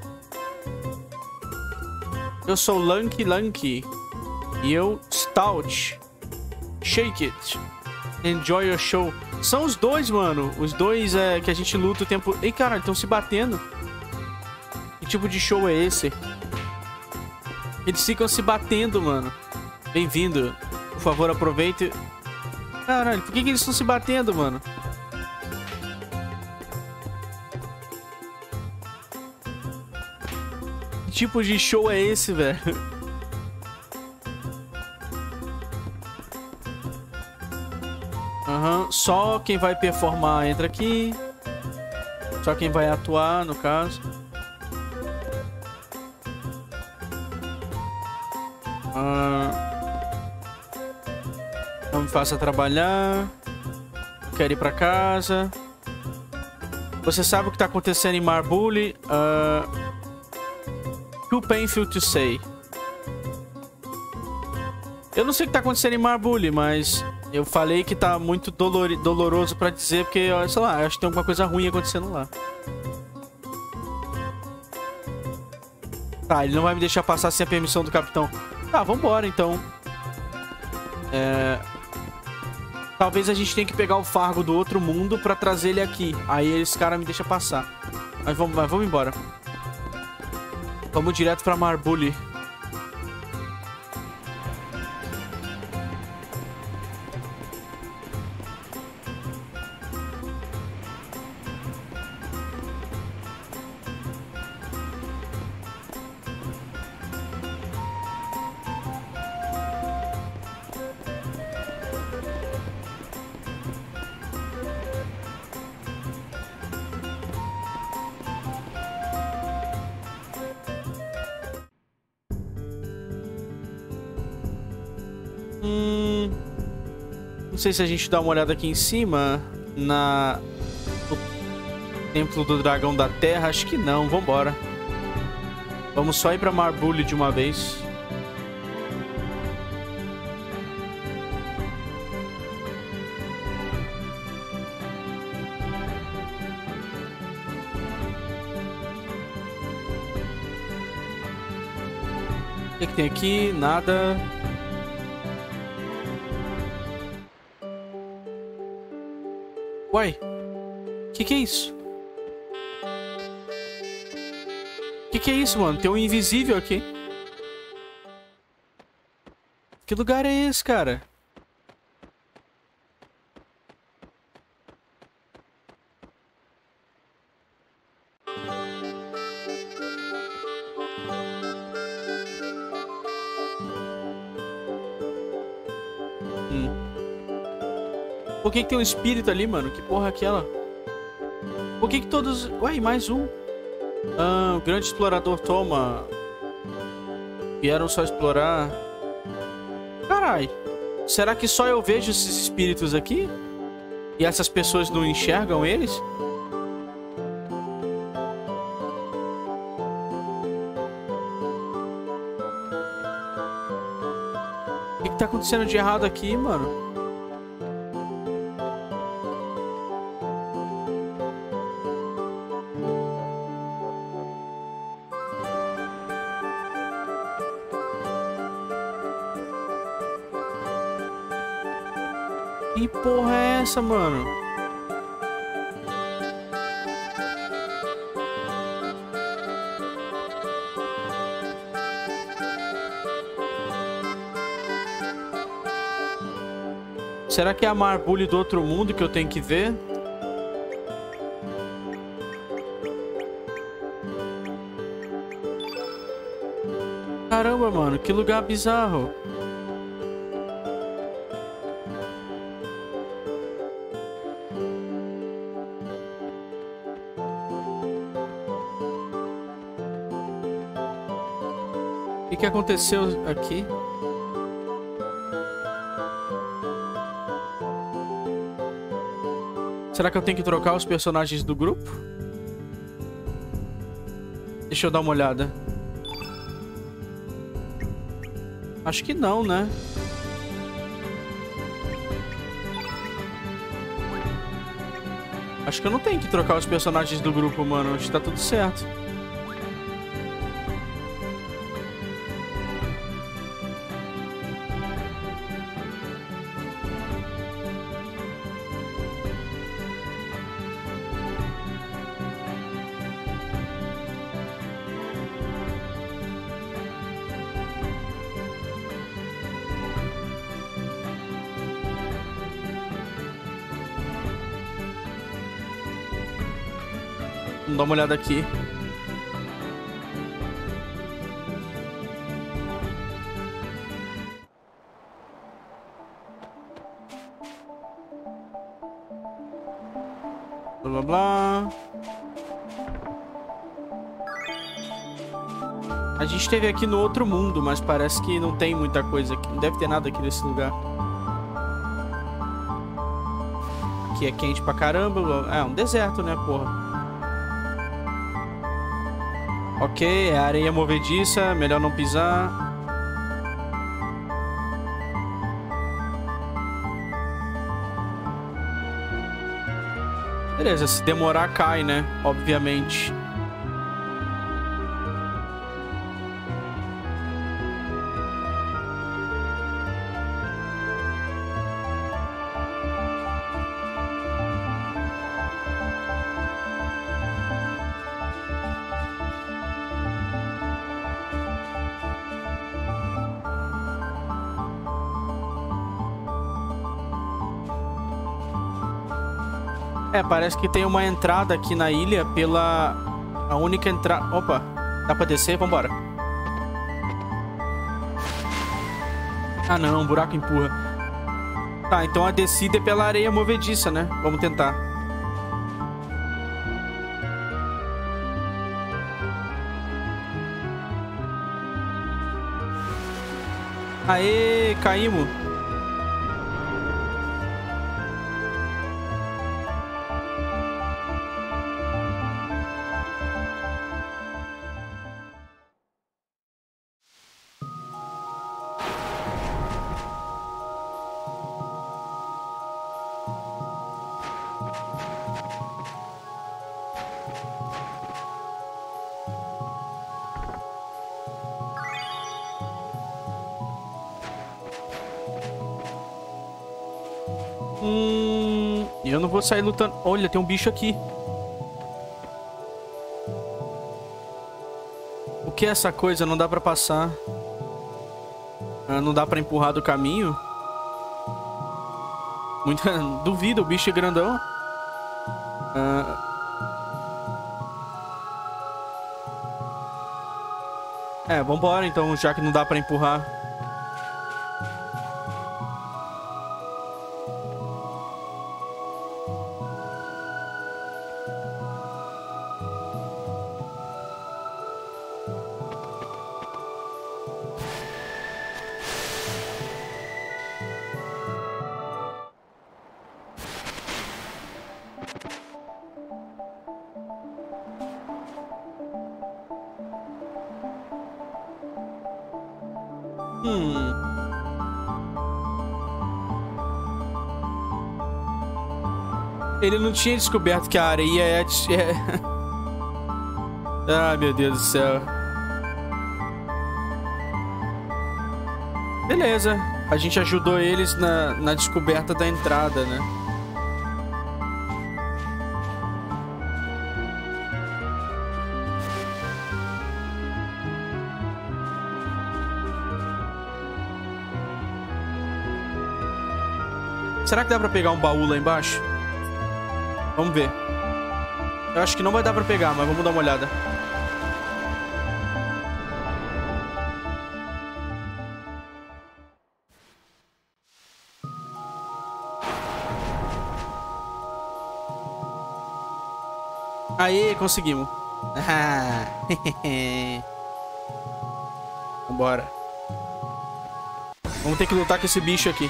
Eu sou Lanky Lanky. E eu, Stout. Shake it. Enjoy your show. São os dois, mano. Os dois é, que a gente luta o tempo... Ei, caralho, estão se batendo. Que tipo de show é esse? Eles ficam se batendo, mano. Bem-vindo. Por favor, aproveite. Caralho, por que, que eles estão se batendo, mano? Que tipo de show é esse, velho? Aham, uhum. Só quem vai performar entra aqui. Só quem vai atuar, no caso. Ah, não me faça trabalhar. quer ir pra casa. Você sabe o que tá acontecendo em Marbuli? Uh, too painful to say. Eu não sei o que tá acontecendo em Marbuli, mas eu falei que tá muito dolor, doloroso pra dizer, porque, sei lá, acho que tem alguma coisa ruim acontecendo lá. Tá, ele não vai me deixar passar sem a permissão do capitão. Tá, vambora, então. É... Talvez a gente tenha que pegar o Fargo do outro mundo pra trazer ele aqui. Aí esse cara me deixa passar. Mas vamos, mas vamos embora. Vamos direto pra Marbuli. Hum, não sei se a gente dá uma olhada aqui em cima na no Templo do Dragão da Terra. Acho que não. Vambora. Vamos só ir pra Marbuli de uma vez. O que, que tem aqui? Nada. Uai, que que é isso? Que que é isso, mano? Tem um invisível aqui. Que lugar é esse, cara? Hum. Por que que tem um espírito ali, mano? Que porra é aquela? Por que que todos... Ué, mais um. Ah, o grande explorador toma. Vieram só explorar. Carai. Será que só eu vejo esses espíritos aqui? E essas pessoas não enxergam eles? O que que tá acontecendo de errado aqui, mano? Que porra é essa, mano? Será que é a Marbuli do outro mundo que eu tenho que ver? Caramba, mano, que lugar bizarro. O que que aconteceu aqui? Será que eu tenho que trocar os personagens do grupo? Deixa eu dar uma olhada. Acho que não, né? Acho que eu não tenho que trocar os personagens do grupo, mano. Acho que tá tudo certo. Vamos dar uma olhada aqui. Blá blá blá. A gente esteve aqui no outro mundo, mas parece que não tem muita coisa aqui. Não deve ter nada aqui nesse lugar. aqui é quente pra caramba. É um deserto, né, porra? Ok, é areia movediça. Melhor não pisar. Beleza, se demorar, cai, né? Obviamente. É, parece que tem uma entrada aqui na ilha pela... A única entrada... Opa, dá pra descer? Vambora. Ah, não, um buraco empurra. Tá, então a descida é pela areia movediça, né? Vamos tentar. Aê, caímos. Hum, eu não vou sair lutando. Olha, tem um bicho aqui. O que é essa coisa? Não dá pra passar. Ah, não dá pra empurrar do caminho. Muito... Duvido, o bicho é grandão. Ah... É, vambora então, já que não dá pra empurrar. Hum. Ele não tinha descoberto que a areia é... é... Ai, meu Deus do céu. Beleza. A gente ajudou eles na, na descoberta da entrada, né? Será que dá pra pegar um baú lá embaixo? Vamos ver. Eu acho que não vai dar pra pegar, mas vamos dar uma olhada. Aê, conseguimos. Vambora. Vamos ter que lutar com esse bicho aqui.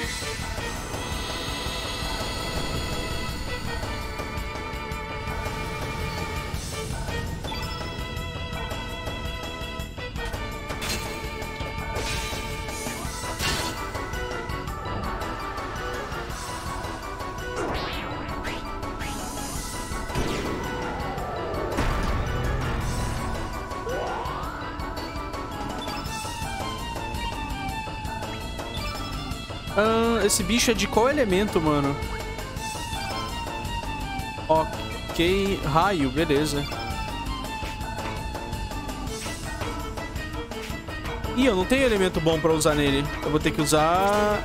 Ah, esse bicho é de qual elemento, mano? Ok, raio, beleza. Ih, eu não tenho elemento bom pra usar nele. Eu vou ter que usar...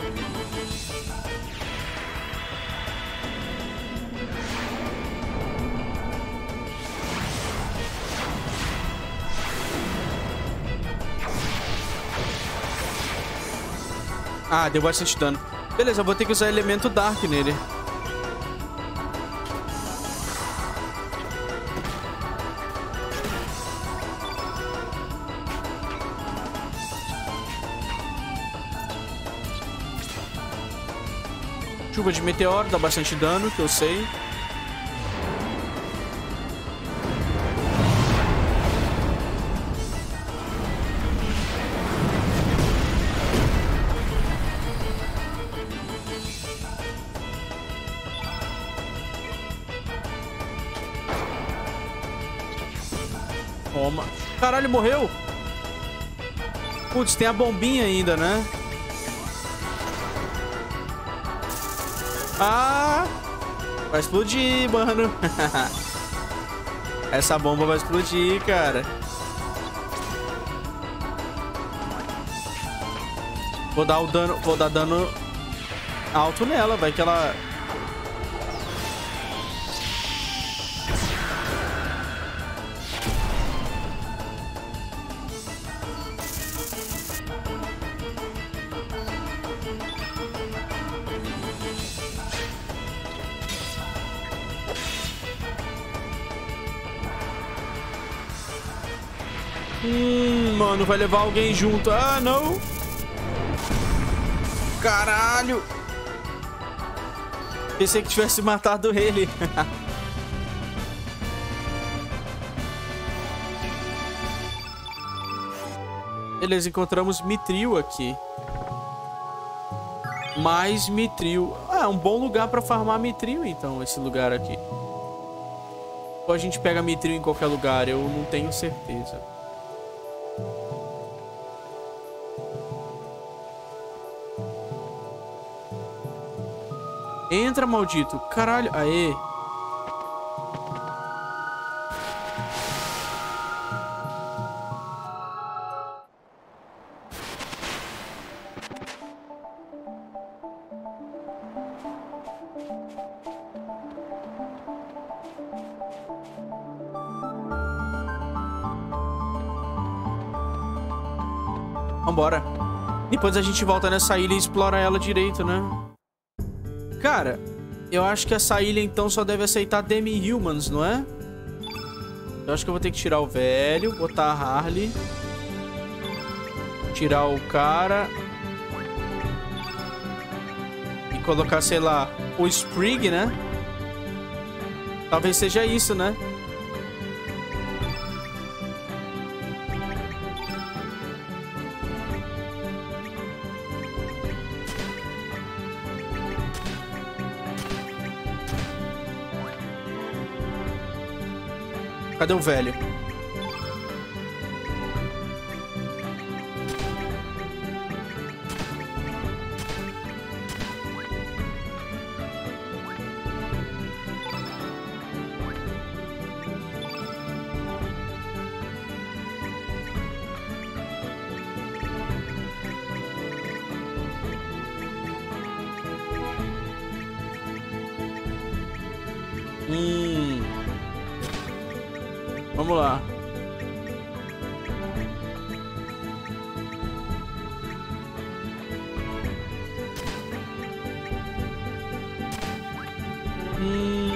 Ah, deu bastante dano. Beleza, eu vou ter que usar elemento Dark nele. Chuva de meteoro, dá bastante dano, que eu sei. Toma. Caralho, morreu? Putz, tem a bombinha ainda, né? Ah! Vai explodir, mano. Essa bomba vai explodir, cara. Vou dar o dano, vou dar dano alto nela, vai que ela... Hum, mano, vai levar alguém junto. Ah, não. Caralho. Pensei que tivesse matado ele. Beleza, encontramos Mithril aqui. Mais Mithril. Ah, é um bom lugar pra farmar Mithril, então, esse lugar aqui. Ou a gente pega Mithril em qualquer lugar, eu não tenho certeza. Entra, maldito. Caralho. Aê. Vambora. Depois a gente volta nessa ilha e explora ela direito, né? Cara, eu acho que essa ilha, então, só deve aceitar demi-humans, não é? Eu acho que eu vou ter que tirar o velho, botar a Harley. Tirar o cara. E colocar, sei lá, o Sprig, né? Talvez seja isso, né? Cadê o velho? Hum... Vamos lá. Hum...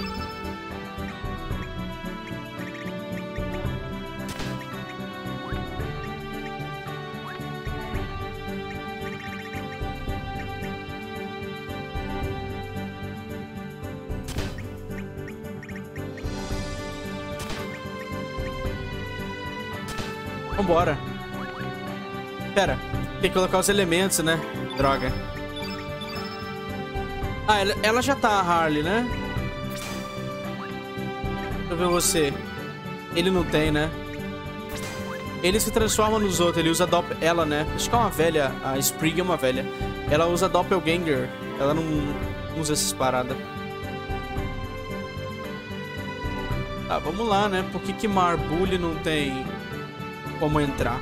Vambora. Pera, tem que colocar os elementos, né? Droga. Ah, ela, ela já tá, a Harley, né? Deixa eu ver você. Ele não tem, né? Ele se transforma nos outros, ele usa Dopp... Ela, né? Acho que é uma velha. A Sprig é uma velha. Ela usa Doppelganger. Ela não usa essas paradas. Tá, vamos lá, né? Por que que Marbule não tem como entrar?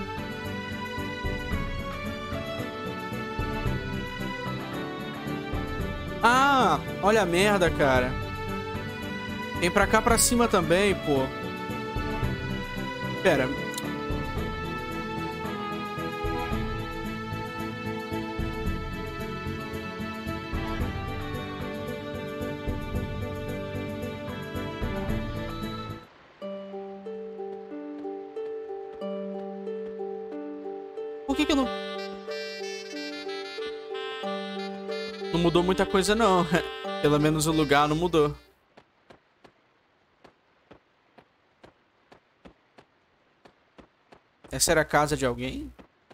Ah, olha a merda, cara. Vem pra cá pra cima também, pô. Pera. Por que que eu não... Não mudou muita coisa, não. Pelo menos o lugar não mudou. Essa era a casa de alguém?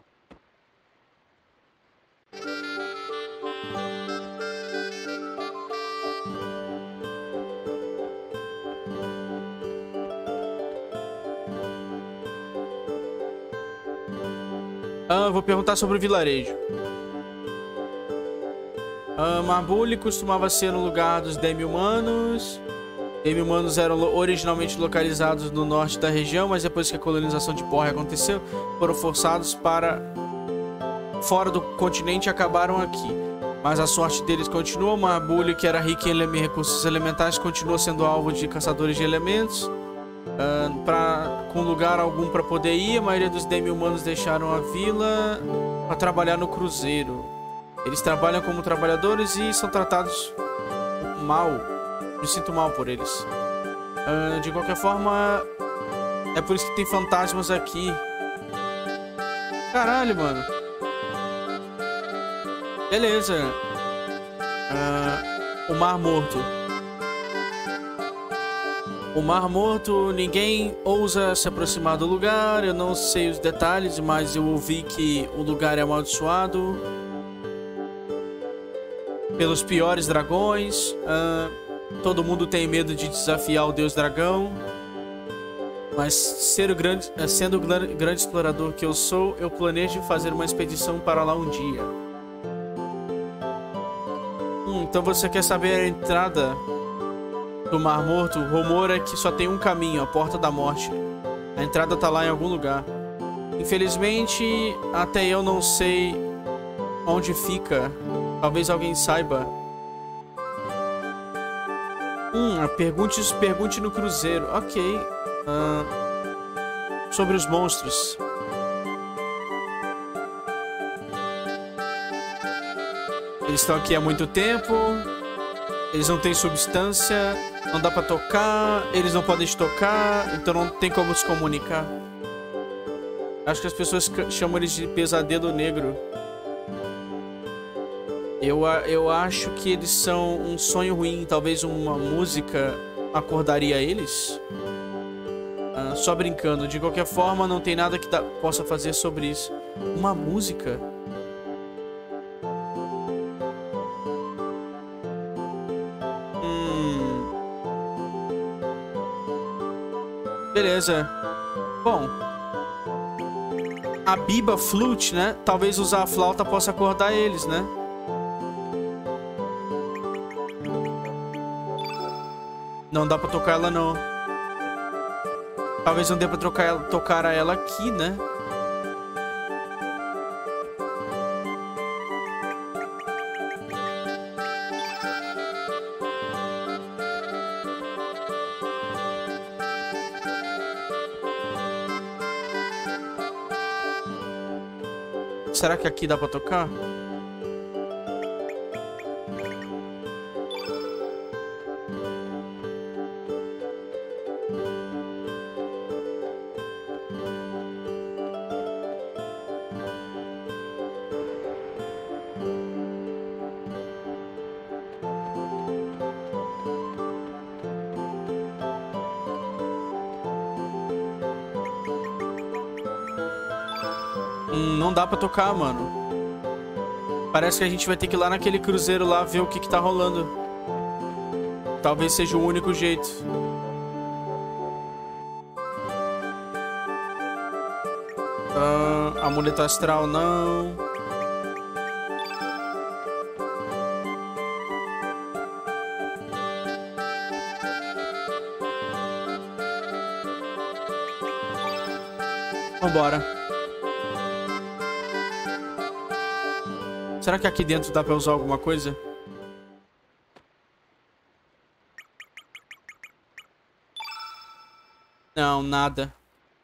Ah, vou perguntar sobre o vilarejo. Ah, Marbule costumava ser um lugar dos demi-humanos. Demi-humanos eram originalmente localizados no norte da região, mas depois que a colonização de Porre aconteceu, foram forçados para fora do continente e acabaram aqui. Mas a sorte deles continua. Marbule, que era rico em ele recursos elementais, continua sendo alvo de caçadores de elementos. Uh, pra, com lugar algum para poder ir, a maioria dos demi-humanos deixaram a vila para trabalhar no cruzeiro. Eles trabalham como trabalhadores e são tratados mal. Me sinto mal por eles. Uh, de qualquer forma, é por isso que tem fantasmas aqui. Caralho, mano. Beleza. Uh, o Mar Morto. O Mar Morto, ninguém ousa se aproximar do lugar. Eu não sei os detalhes, mas eu ouvi que o lugar é amaldiçoado pelos piores dragões. Uh, todo mundo tem medo de desafiar o Deus Dragão. Mas ser o grande, sendo o grande explorador que eu sou, eu planejo fazer uma expedição para lá um dia. Hum, então você quer saber a entrada do Mar Morto? O rumor é que só tem um caminho, a Porta da Morte. A entrada tá lá em algum lugar. Infelizmente, até eu não sei onde fica. Talvez alguém saiba. Hum, pergunte, pergunte no cruzeiro. Ok. Uh, sobre os monstros. Eles estão aqui há muito tempo. Eles não têm substância. Não dá pra tocar. Eles não podem te tocar. Então não tem como se comunicar. Acho que as pessoas chamam eles de pesadelo negro. Eu, eu acho que eles são um sonho ruim. Talvez uma música acordaria eles. Uh, só brincando. De qualquer forma, não tem nada que dá, possa fazer sobre isso. Uma música? Hum. Beleza. Bom. A Biba Flute, né? Talvez usar a flauta possa acordar eles, né? Não dá pra tocar ela, não. Talvez não dê pra trocar ela, tocar a ela aqui, né? Será que aqui dá pra tocar? Hum, não dá pra tocar, mano. Parece que a gente vai ter que ir lá naquele cruzeiro lá ver o que que tá rolando. Talvez seja o único jeito. Ah, amuleto astral, não. Vambora. Será que aqui dentro dá pra usar alguma coisa? Não, nada.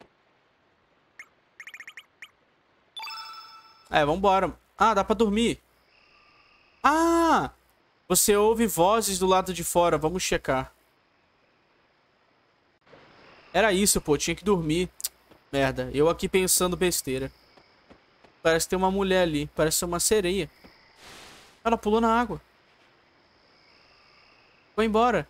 É, vambora. Ah, dá pra dormir. Ah! Você ouve vozes do lado de fora. Vamos checar. Era isso, pô. Tinha que dormir. Merda. Eu aqui pensando besteira. Parece que tem uma mulher ali. Parece ser uma sereia. Ela pulou na água. Foi embora.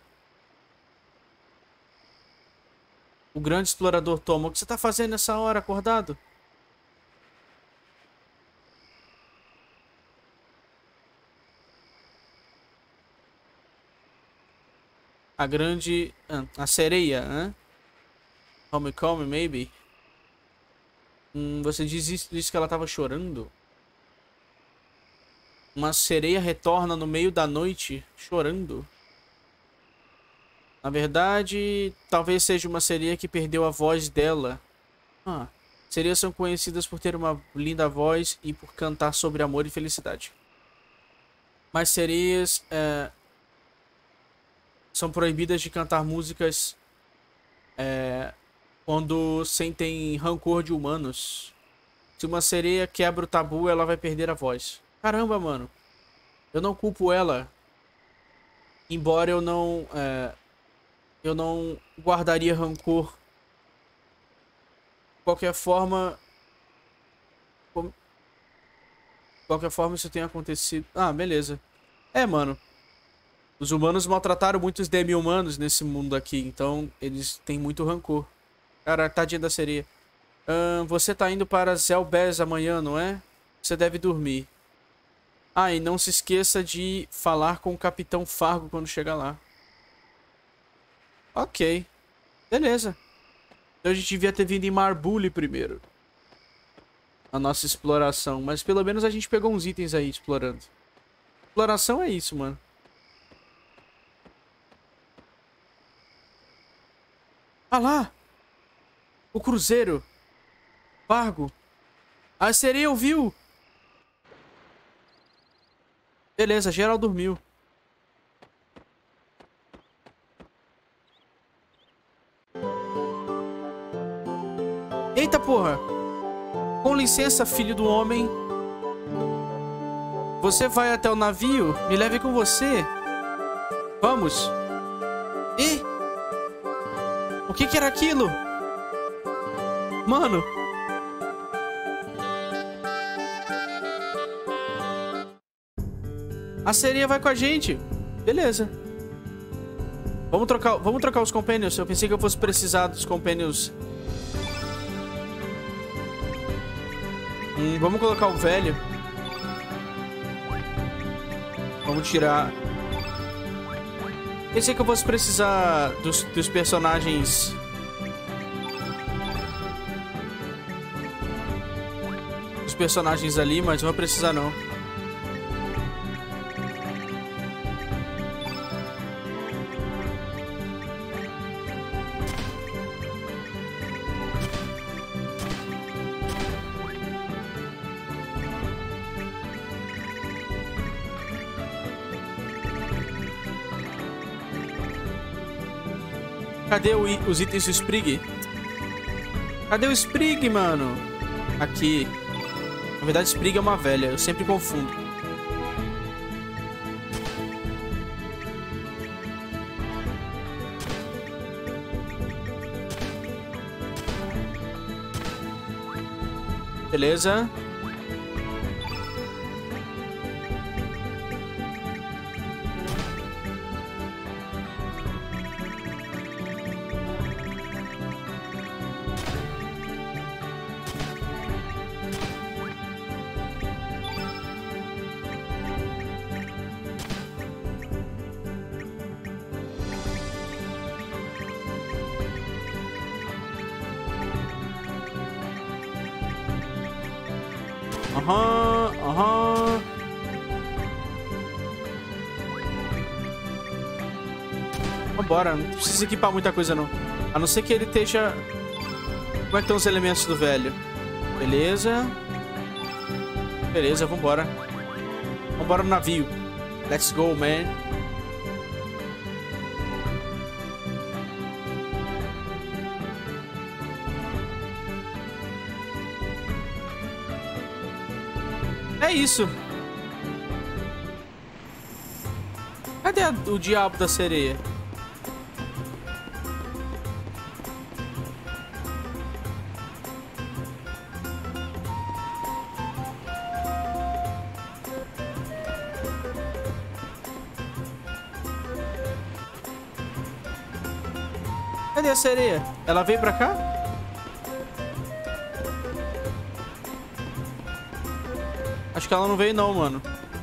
O grande explorador toma. O que você tá fazendo nessa hora, acordado? A grande... A sereia, hein? Homecoming, maybe? Hum, você disse, disse que ela tava chorando? Uma sereia retorna no meio da noite chorando. Na verdade, talvez seja uma sereia que perdeu a voz dela. Ah, sereias são conhecidas por ter uma linda voz e por cantar sobre amor e felicidade. Mas sereias é, são proibidas de cantar músicas é, quando sentem rancor de humanos. Se uma sereia quebra o tabu, ela vai perder a voz. Caramba, mano. Eu não culpo ela. Embora eu não... É, eu não guardaria rancor. De qualquer forma... De qualquer forma, isso tem acontecido... Ah, beleza. É, mano. Os humanos maltrataram muitos demi-humanos nesse mundo aqui. Então, eles têm muito rancor. Cara, tadinha da sereia. Uh, você tá indo para Zelbez amanhã, não é? Você deve dormir. Ah, e não se esqueça de falar com o Capitão Fargo quando chegar lá. Ok. Beleza. Então a gente devia ter vindo em Marbule primeiro. A nossa exploração. Mas pelo menos a gente pegou uns itens aí explorando. Exploração é isso, mano. Ah lá! O cruzeiro. Fargo. A sereia ouviu. Beleza, geral dormiu. Eita porra! Com licença, filho do homem. Você vai até o navio? Me leve com você. Vamos. Ih! O que que era aquilo? Mano! A sereia vai com a gente. Beleza. Vamos trocar, vamos trocar os companions. Eu pensei que eu fosse precisar dos companions. Hum, vamos colocar o velho. Vamos tirar. Pensei que eu fosse precisar dos, dos personagens. Dos personagens ali, mas não vai precisar não. Cadê o, os itens do Sprig? Cadê o Sprig, mano? Aqui. Na verdade, Sprig é uma velha. Eu sempre confundo. Beleza. Aham, aham. Vambora, não precisa equipar muita coisa não. A não ser que ele esteja... Como é que estão os elementos do velho? Beleza. Beleza, vambora. Vambora no navio. Let's go, man. É isso. Cadê a, o diabo da sereia? Cadê a sereia? Ela veio pra cá? Acho que ela não veio não, mano.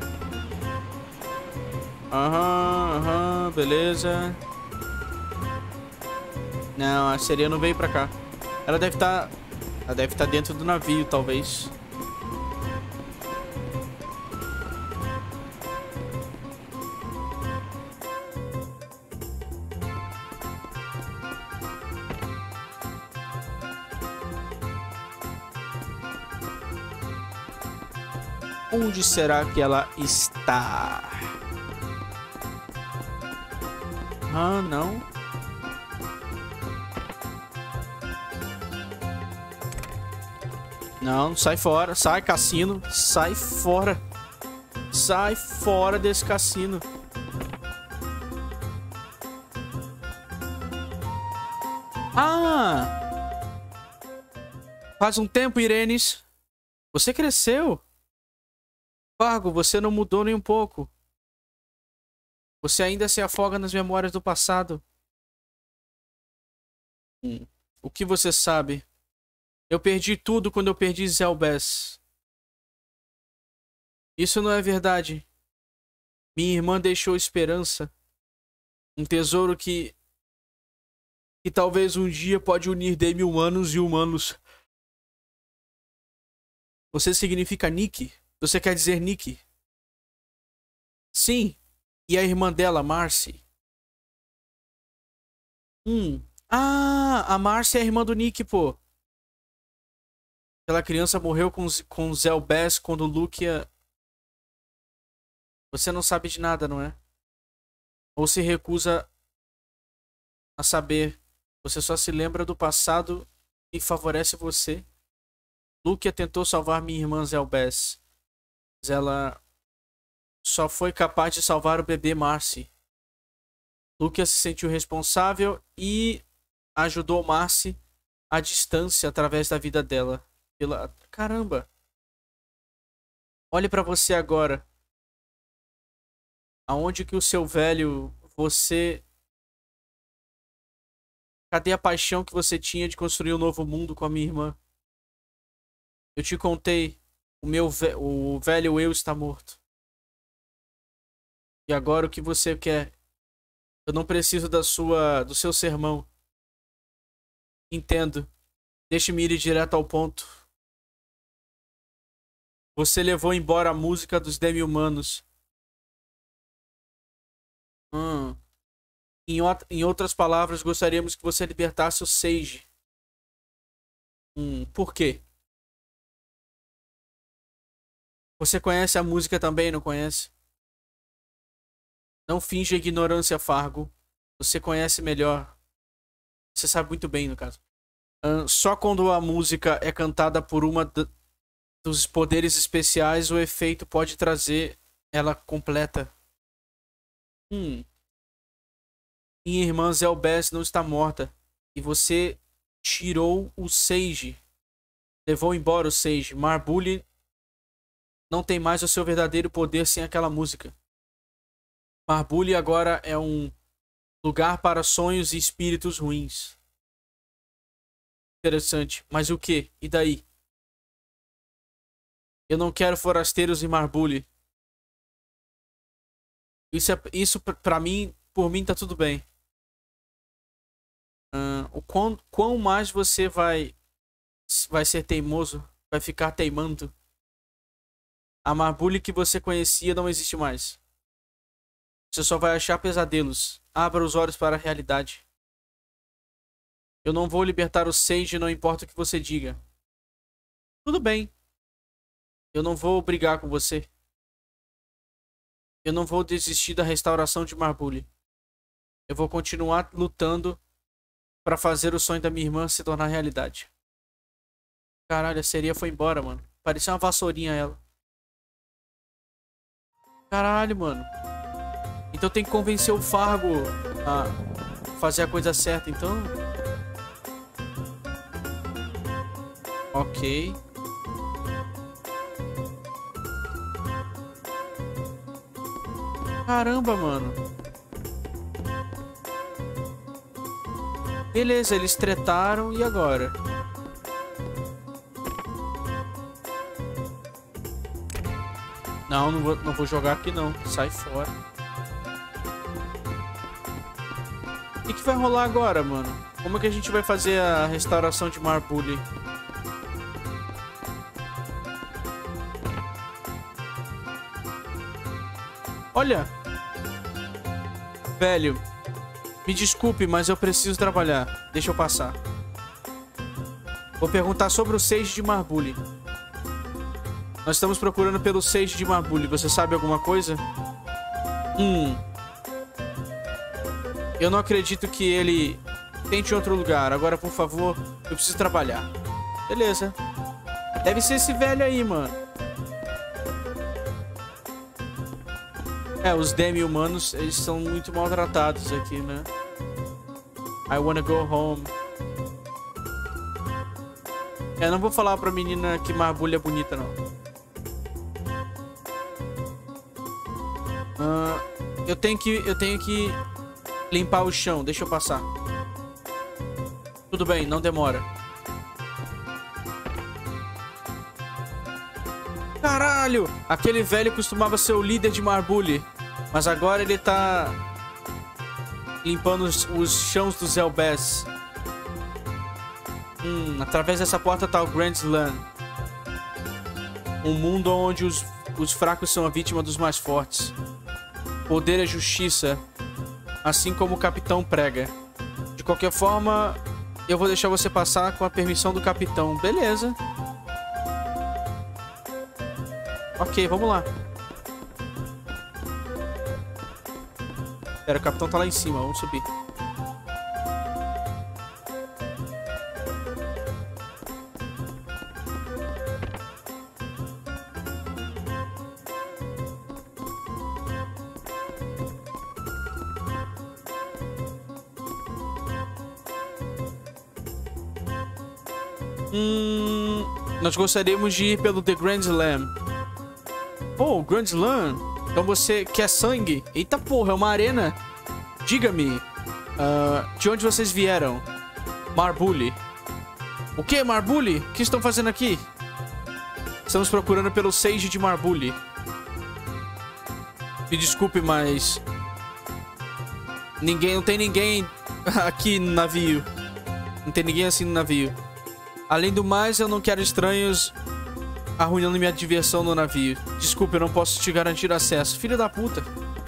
Aham, aham, beleza. Não, a sereia não veio pra cá. Ela deve estar... Ela deve estar dentro do navio, talvez. Onde será que ela está? Ah, não. Não, sai fora. Sai, cassino. Sai fora. Sai fora desse cassino. Ah! Faz um tempo, Irenes. Você cresceu. Fargo, você não mudou nem um pouco. Você ainda se afoga nas memórias do passado. Hum. O que você sabe? Eu perdi tudo quando eu perdi Zelbes. Isso não é verdade. Minha irmã deixou esperança. Um tesouro que... que talvez um dia pode unir demi-humanos e humanos. Você significa Nick? Você quer dizer Nick? Sim. E a irmã dela, Marcy? Hum. Ah, a Marcy é a irmã do Nick, pô. Aquela criança morreu com, com Zelbes quando Lucia... Você não sabe de nada, não é? Ou se recusa a saber. Você só se lembra do passado e favorece você. Lucia tentou salvar minha irmã Zelbes. Ela só foi capaz de salvar o bebê Marcy. Lucia se sentiu responsável e ajudou Marcy à distância através da vida dela. Pela... Caramba! Olhe pra você agora. Aonde que o seu velho... Você... Cadê a paixão que você tinha de construir um novo mundo com a minha irmã? Eu te contei... O meu ve o velho eu está morto. E agora o que você quer? Eu não preciso da sua, do seu sermão. Entendo. Deixe-me ir direto ao ponto. Você levou embora a música dos demi-humanos. Hum. Em, em outras palavras, gostaríamos que você libertasse o Sage. Hum. Por quê? Você conhece a música também, não conhece? Não finja ignorância, Fargo. Você conhece melhor. Você sabe muito bem, no caso. Uh, só quando a música é cantada por uma dos poderes especiais, o efeito pode trazer ela completa. Hum. Minha irmã Zelbes não está morta. E você tirou o Sage. Levou embora o Sage. Marbully não tem mais o seu verdadeiro poder sem aquela música. Marbully agora é um lugar para sonhos e espíritos ruins. Interessante. Mas o que? E daí? Eu não quero forasteiros em Marbully. Isso, é, isso pra mim, por mim tá tudo bem. Uh, o quão, quão mais você vai, vai ser teimoso? Vai ficar teimando? A Marbully que você conhecia não existe mais. Você só vai achar pesadelos. Abra os olhos para a realidade. Eu não vou libertar o Sage, não importa o que você diga. Tudo bem. Eu não vou brigar com você. Eu não vou desistir da restauração de Marbully. Eu vou continuar lutando para fazer o sonho da minha irmã se tornar realidade. Caralho, a sereia foi embora, mano. Parecia uma vassourinha ela. Caralho, mano. Então tem que convencer o Fargo a fazer a coisa certa, então. Ok. Caramba, mano. Beleza, eles tretaram e agora? Não, não vou, não vou jogar aqui não. Sai fora. O que, que vai rolar agora, mano? Como é que a gente vai fazer a restauração de Marbuli? Olha! Velho, me desculpe, mas eu preciso trabalhar. Deixa eu passar. Vou perguntar sobre o Sage de Marbuli. Nós estamos procurando pelo Sage de Marbuli. Você sabe alguma coisa? Hum. Eu não acredito que ele tente em outro lugar. Agora, por favor, eu preciso trabalhar. Beleza. Deve ser esse velho aí, mano. É, os demi-humanos, eles são muito maltratados aqui, né? I wanna go home. É, não vou falar pra menina que Marbuli é bonita, não. Uh, eu tenho que... Eu tenho que limpar o chão. Deixa eu passar. Tudo bem, não demora. Caralho! Aquele velho costumava ser o líder de Marbuli. Mas agora ele tá limpando os, os chãos do Zelbez. Hum, através dessa porta tá o Grand Slam. Um mundo onde os, os fracos são a vítima dos mais fortes. Poder é justiça, assim como o capitão prega. De qualquer forma, eu vou deixar você passar com a permissão do capitão. Beleza. Ok, vamos lá. Pera, o capitão tá lá em cima. Vamos subir. Hum, nós gostaríamos de ir pelo The Grand Slam. Oh, Grand Slam? Então você quer sangue? Eita porra, é uma arena. Diga-me, uh, de onde vocês vieram? Marbuli. O que, Marbuli? O que estão fazendo aqui? Estamos procurando pelo Sage de Marbuli. Me desculpe, mas... Ninguém, não tem ninguém aqui no navio. Não tem ninguém assim no navio. Além do mais, eu não quero estranhos arruinando minha diversão no navio. Desculpe, eu não posso te garantir acesso. Filho da puta.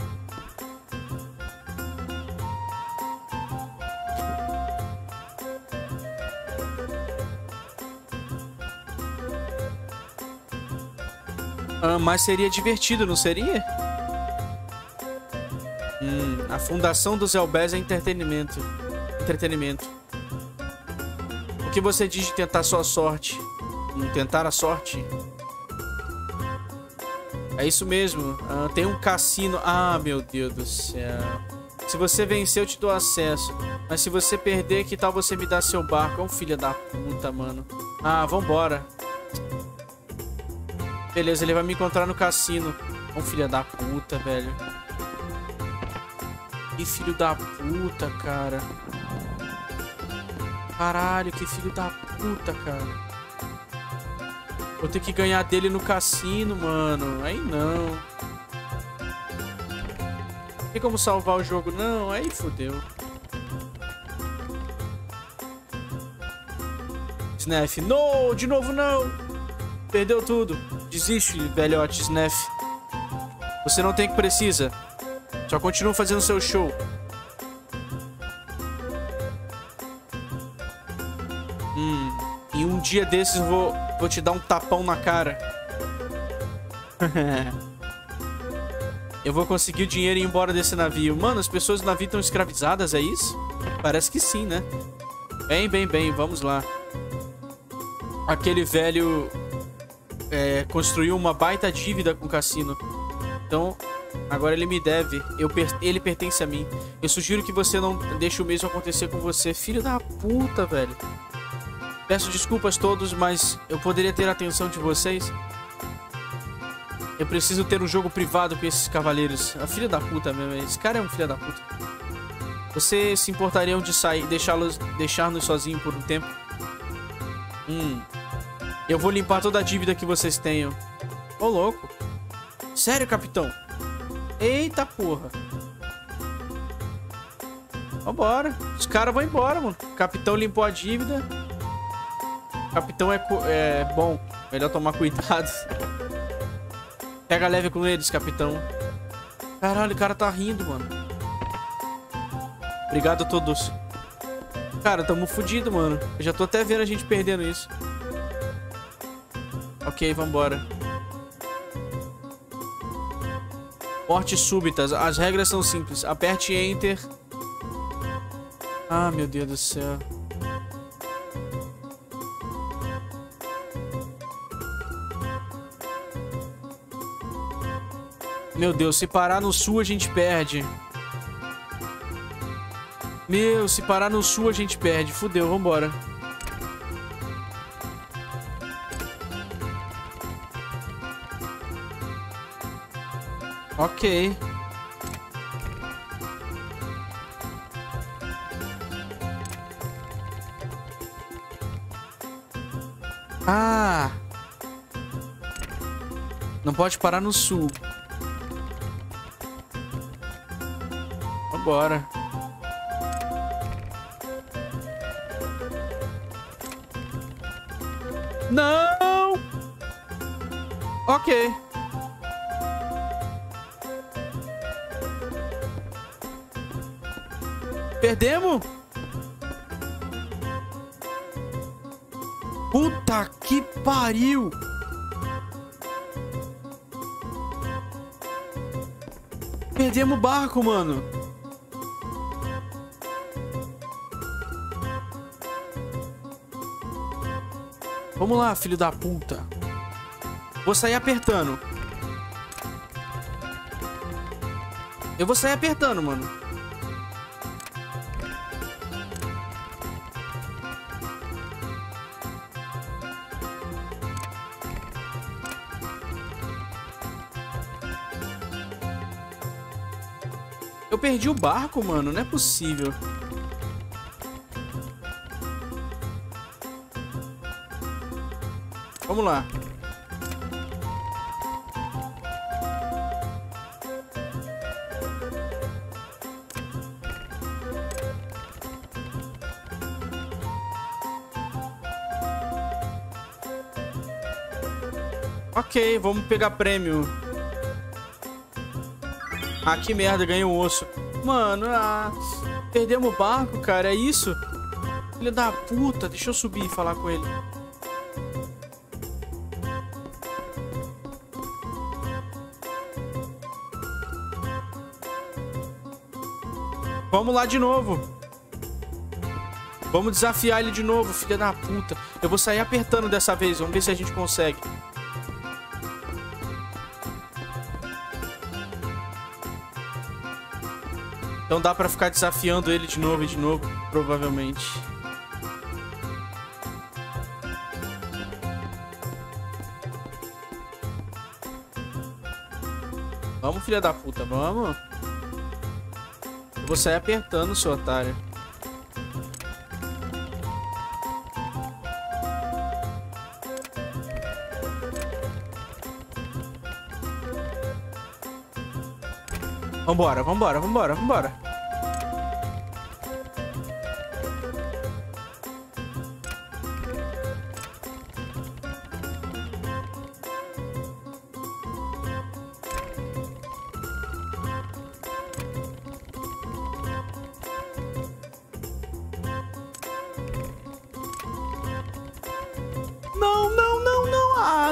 Ah, mas seria divertido, não seria? Hum, a fundação do Zelbez é entretenimento. Entretenimento. O que você diz de tentar sua sorte? Hum, tentar a sorte? É isso mesmo. Ah, tem um cassino. Ah, meu Deus do céu. Se você vencer, eu te dou acesso. Mas se você perder, que tal você me dar seu barco? É um filho da puta, mano. Ah, vambora. Beleza, ele vai me encontrar no cassino. É um filho da puta, velho. Que filho da puta, cara. Caralho, que filho da puta, cara. Vou ter que ganhar dele no cassino, mano. Aí não. Não tem como salvar o jogo, não. Aí fodeu. Snef. No, de novo não. Perdeu tudo. Desiste, velhote Snef. Você não tem o que precisa. Só continua fazendo seu show. Hum. E um dia desses eu vou, vou te dar um tapão na cara. Eu vou conseguir o dinheiro e ir embora desse navio. Mano, as pessoas do navio estão escravizadas, é isso? Parece que sim, né? Bem, bem, bem, vamos lá. Aquele velho é, construiu uma baita dívida com o cassino. Então, agora ele me deve. Eu per ele pertence a mim. Eu sugiro que você não deixe o mesmo acontecer com você. Filho da puta, velho. Peço desculpas a todos, mas eu poderia ter a atenção de vocês? Eu preciso ter um jogo privado com esses cavaleiros. A filha da puta mesmo. Esse cara é um filho da puta. Você se importariam de sair, deixá-los, deixar-nos sozinhos por um tempo? Hum. Eu vou limpar toda a dívida que vocês tenham. Ô, louco. Sério, capitão? Eita, porra. Vambora. Os caras vão embora, mano. O capitão limpou a dívida. O capitão é, é bom. Melhor tomar cuidado. Pega leve com eles, capitão. Caralho, o cara tá rindo, mano. Obrigado a todos. Cara, tamo fudido, mano. Eu já tô até vendo a gente perdendo isso. Ok, vambora. Mortes súbitas. As regras são simples. Aperte Enter. Ah, meu Deus do céu. Meu Deus, se parar no sul a gente perde. Meu, se parar no sul a gente perde. Fudeu, vambora. Ok. Ah. Não pode parar no sul. Vambora. Não! Ok. Perdemos? Puta que pariu! Perdemos o barco, mano. Vamos lá, filho da puta. Vou sair apertando. Eu vou sair apertando, mano. Eu perdi o barco, mano. Não é possível. Vamos lá. Ok, vamos pegar prêmio. Ah, que merda, ganhei um osso. Mano, ah, perdemos o barco, cara, é isso? Filho da puta, deixa eu subir e falar com ele. Vamos lá de novo. Vamos desafiar ele de novo, filha da puta. Eu vou sair apertando dessa vez, vamos ver se a gente consegue. Então dá pra ficar desafiando ele de novo e de novo, provavelmente. Vamos, filha da puta, vamos. Eu vou sair apertando, seu otário. Vambora, vambora, vambora, vambora. Não, não, não, não. Ah,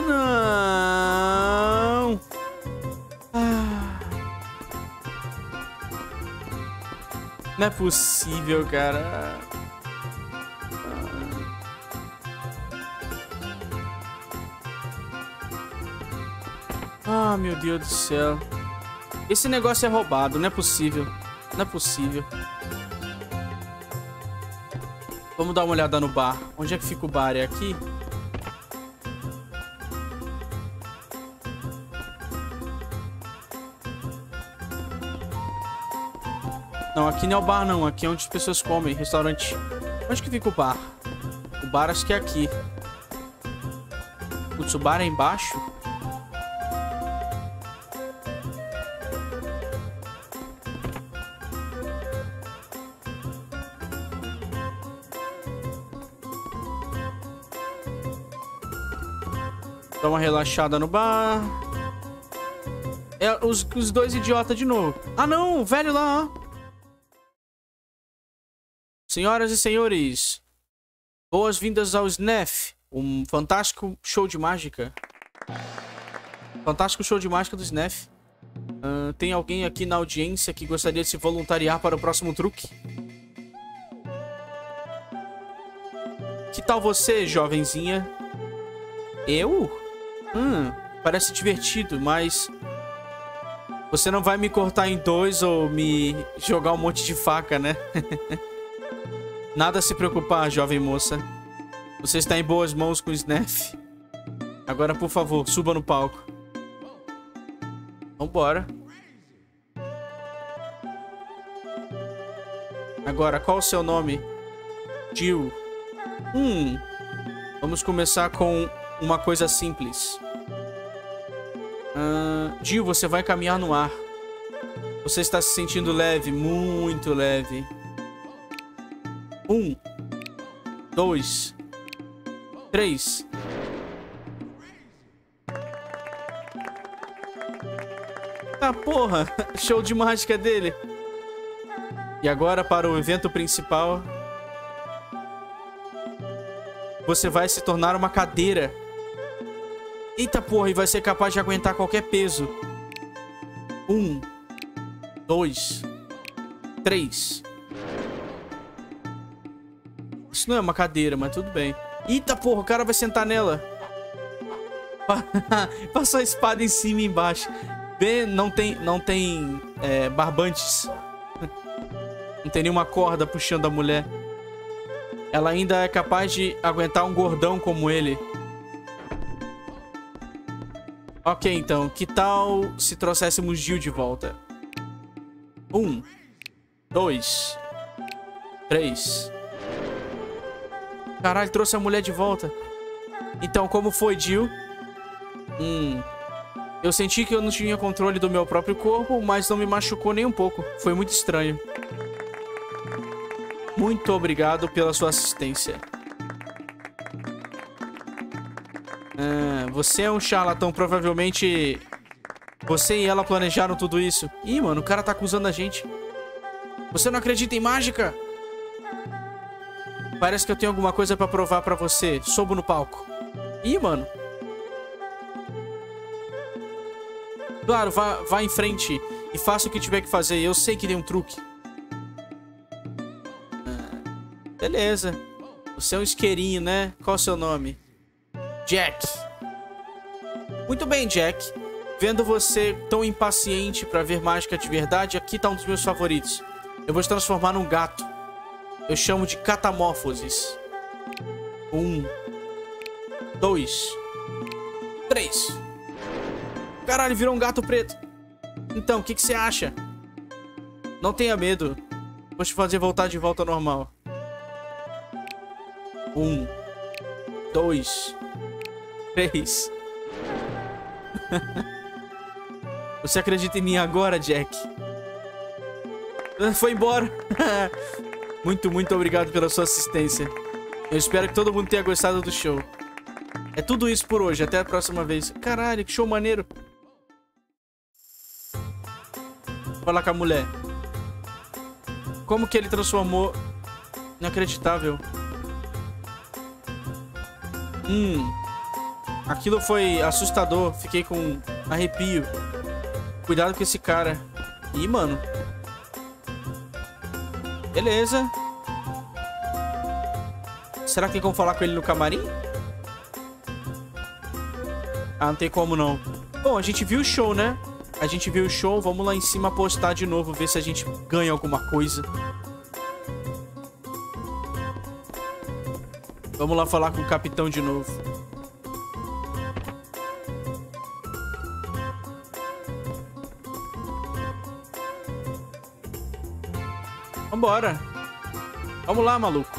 não. Ah. Não é possível, cara. Ah, meu Deus do céu. Esse negócio é roubado, não é possível. Não é possível. Vamos dar uma olhada no bar. Onde é que fica o bar? É aqui? Não, aqui não é o bar, não. Aqui é onde as pessoas comem. Restaurante. Onde que fica o bar? O bar acho que é aqui. Putz, o bar é embaixo? Dá uma relaxada no bar. É os, os dois idiotas de novo. Ah, não! O velho lá, ó. Senhoras e senhores, boas-vindas ao S N E F, um fantástico show de mágica. Fantástico show de mágica do S N E F. Uh, tem alguém aqui na audiência que gostaria de se voluntariar para o próximo truque? Que tal você, jovenzinha? Eu? Hum, parece divertido, mas... Você não vai me cortar em dois ou me jogar um monte de faca, né? Nada a se preocupar, jovem moça. Você está em boas mãos com o S N E F. Agora, por favor, suba no palco. Vambora. Agora, qual o seu nome? Jill. Hum. Vamos começar com uma coisa simples. Uh, Jill, você vai caminhar no ar. Você está se sentindo leve, muito leve. Um, dois, três. Ah, porra! Show de mágica dele. E agora para o evento principal. Você vai se tornar uma cadeira. Eita porra, e vai ser capaz de aguentar qualquer peso. Um, dois, três. Isso não é uma cadeira, mas tudo bem. Eita porra, o cara vai sentar nela. Passou a espada em cima e embaixo. Vê, não tem, não tem é, barbantes. Não tem nenhuma corda puxando a mulher. Ela ainda é capaz de aguentar um gordão como ele. Ok, então, que tal se trouxéssemos Jill de volta? Um, dois, três. Caralho, trouxe a mulher de volta. Então, como foi, Jill? Hum... Eu senti que eu não tinha controle do meu próprio corpo, mas não me machucou nem um pouco. Foi muito estranho. Muito obrigado pela sua assistência. Ah, você é um charlatão, provavelmente... Você e ela planejaram tudo isso. Ih, mano, o cara tá acusando a gente. Você não acredita em mágica? Parece que eu tenho alguma coisa pra provar pra você. Sobo no palco. Ih, mano. Claro, vá, vá em frente e faça o que tiver que fazer. Eu sei que tem um truque. Ah, beleza. Você é um isqueirinho, né? Qual é o seu nome? Jack. Muito bem, Jack. Vendo você tão impaciente pra ver mágica de verdade, aqui tá um dos meus favoritos. Eu vou te transformar num gato. Eu chamo de catamorfoses. Um. Dois. Três. Caralho, virou um gato preto. Então, o que que você acha? Não tenha medo. Vou te fazer voltar de volta ao normal. Um. Dois. Três. Você acredita em mim agora, Jack? Foi embora. Muito, muito obrigado pela sua assistência. Eu espero que todo mundo tenha gostado do show. É tudo isso por hoje. Até a próxima vez. Caralho, que show maneiro. Falar com a mulher. Como que ele transformou... Inacreditável. Hum. Aquilo foi assustador. Fiquei com arrepio. Cuidado com esse cara. Ih, mano. Beleza. Será que tem como falar com ele no camarim? Ah, não tem como não. Bom, a gente viu o show, né? A gente viu o show, vamos lá em cima apostar de novo, ver se a gente ganha alguma coisa. Vamos lá falar com o capitão de novo. Vambora. Vamos lá, maluco.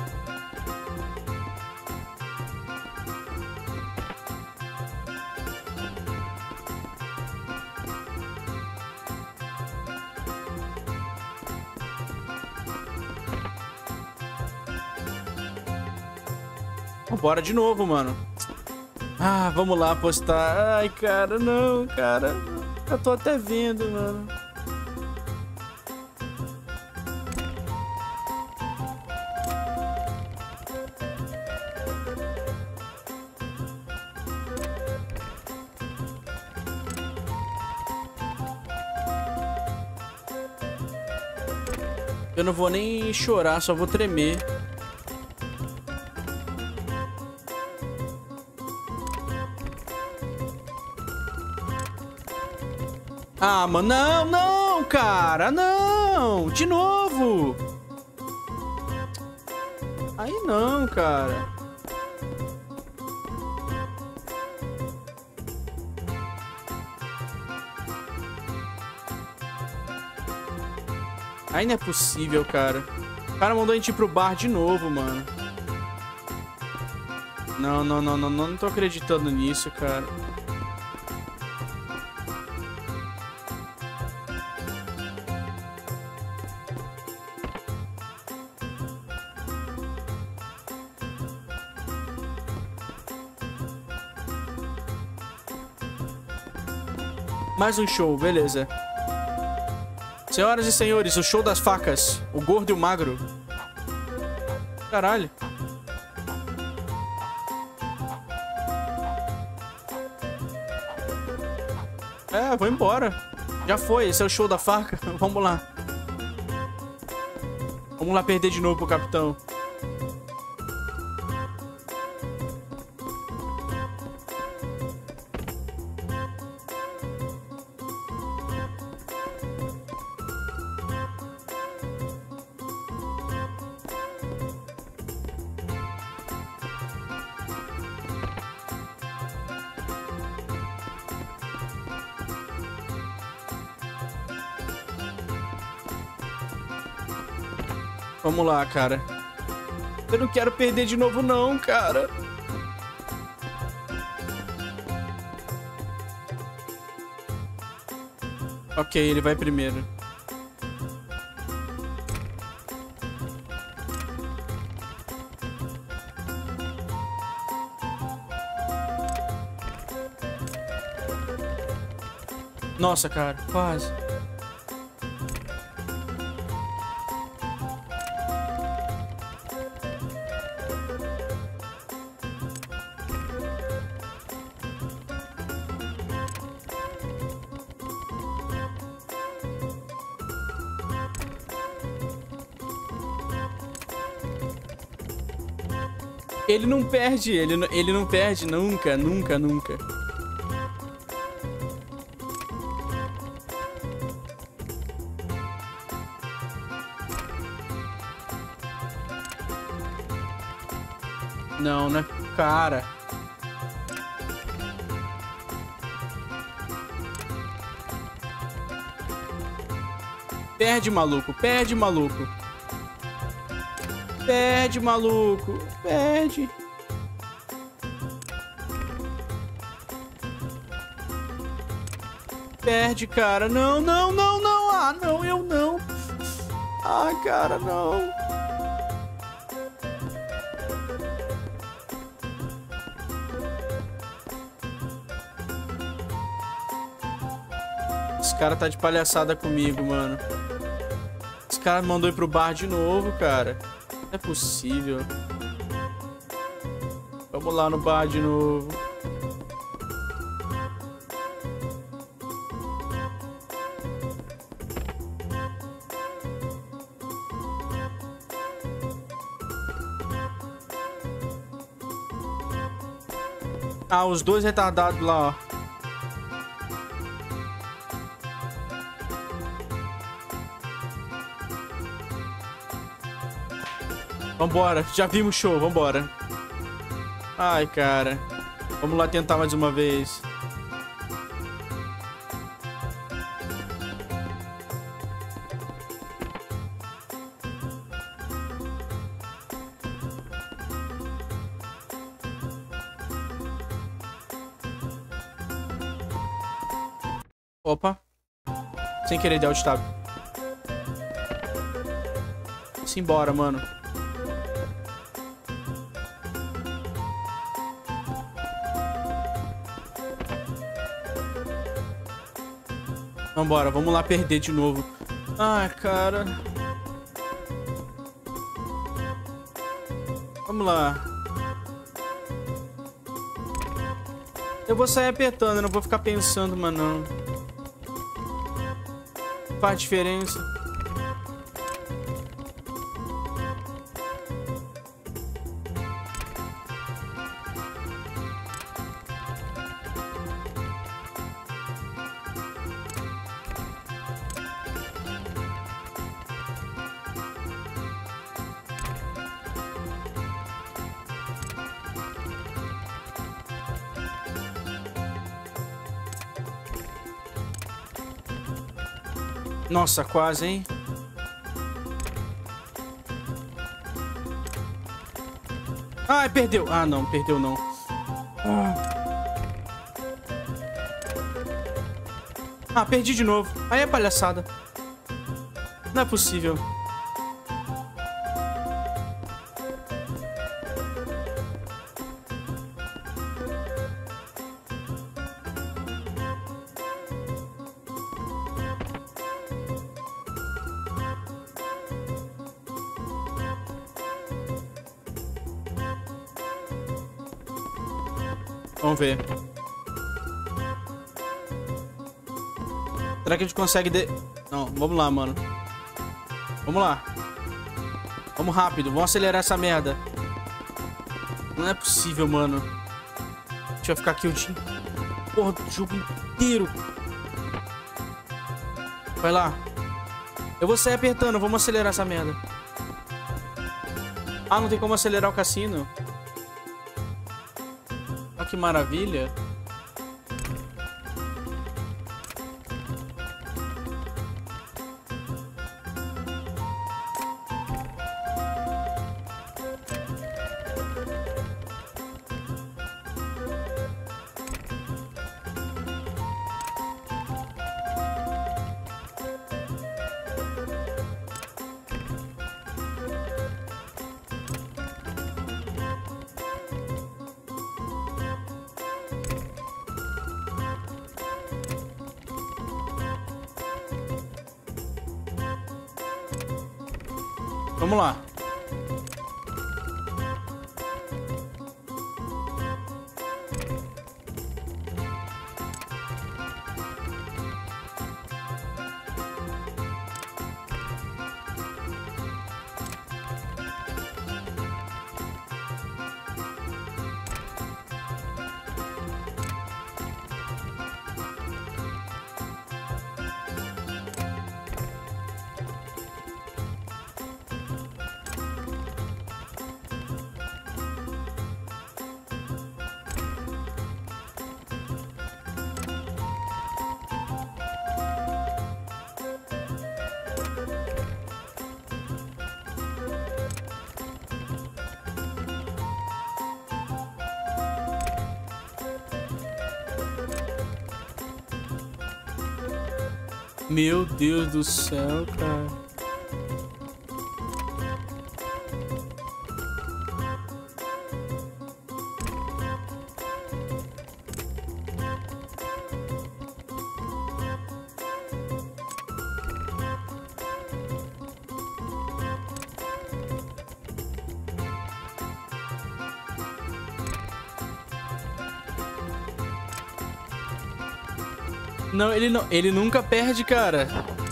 Vambora de novo, mano. Ah, vamos lá apostar. Ai, cara, não, cara. Eu tô até vendo, mano. Eu não vou nem chorar, só vou tremer. Ah, mano, não, não, cara, não, de novo. Aí não, cara. Aí não é possível, cara. O cara mandou a gente ir pro bar de novo, mano. Não, não, não, não, não, não tô acreditando nisso, cara. Mais um show, beleza. Senhoras e senhores, o show das facas. O gordo e o magro. Caralho. É, vou embora. Já foi, esse é o show da faca. Vamos lá. Vamos lá perder de novo pro capitão. Vamos lá, cara. Eu não quero perder de novo, não, cara. Ok, ele vai primeiro. Nossa, cara, quase. Ele não perde, ele, não- ele não perde nunca, nunca, nunca. Não, né? Cara. Perde, maluco, perde, maluco. Perde, maluco. Perde. Perde, cara. Não, não, não, não. Ah, não, eu não. Ah, cara, não. Esse cara tá de palhaçada comigo, mano. Esse cara me mandou ir pro bar de novo, cara. Não é possível. Vamos lá no bar de novo. Ah, os dois retardados lá, ó. Vambora, já vimos o show, vambora. Ai, cara. Vamos lá tentar mais uma vez. Opa. Sem querer de alt tab. Simbora, mano. Vambora, vamos lá perder de novo. Ai, cara. Vamos lá. Eu vou sair apertando, eu não vou ficar pensando, mano. Faz diferença. Nossa, quase, hein? Ai, perdeu. Ah, não, perdeu não. Ah, perdi de novo. Aí é palhaçada. Não é possível. Vamos ver. Será que a gente consegue de... Não, vamos lá, mano. Vamos lá. Vamos rápido, vamos acelerar essa merda. Não é possível, mano. A gente vai ficar aqui o dia... Porra, o jogo inteiro. Vai lá. Eu vou sair apertando, vamos acelerar essa merda. Ah, não tem como acelerar o cassino. Que maravilha. Vamos lá. Meu Deus do céu, cara. Não, ele não, ele nunca perde, cara.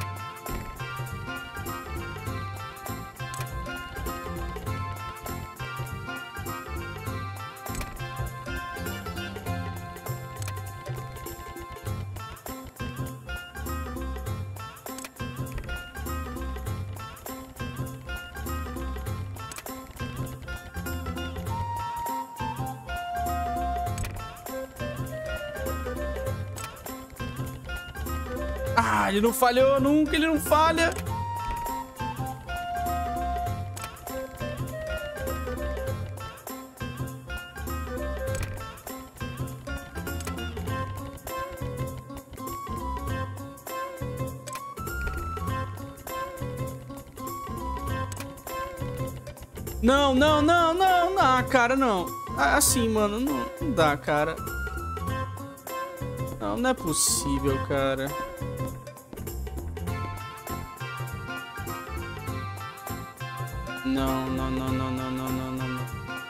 Ah, ele não falhou nunca, ele não falha. Não, não, não, não, não, ah, cara, não. Assim, mano, não, não dá, cara. Não, não é possível, cara. Não, não, não, não, não, não, não, não, não.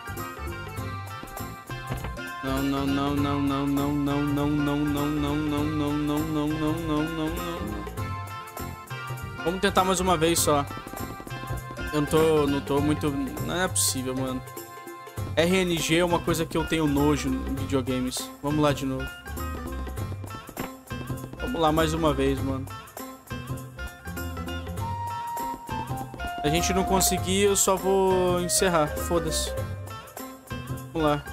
Não, não, não, não, não, não, não, não, não, não, não, não, não, não, não, não, não, não, não. Vamos tentar mais uma vez só. Eu não tô, não tô muito... Não é possível, mano. R N G é uma coisa que eu tenho nojo em videogames. Vamos lá de novo. Vamos lá mais uma vez, mano. Se a gente não conseguir, eu só vou encerrar. Foda-se. Vamos lá.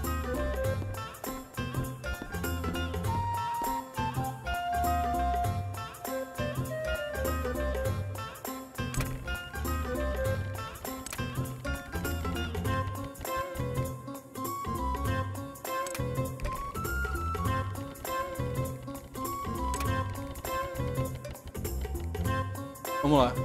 Vamos lá.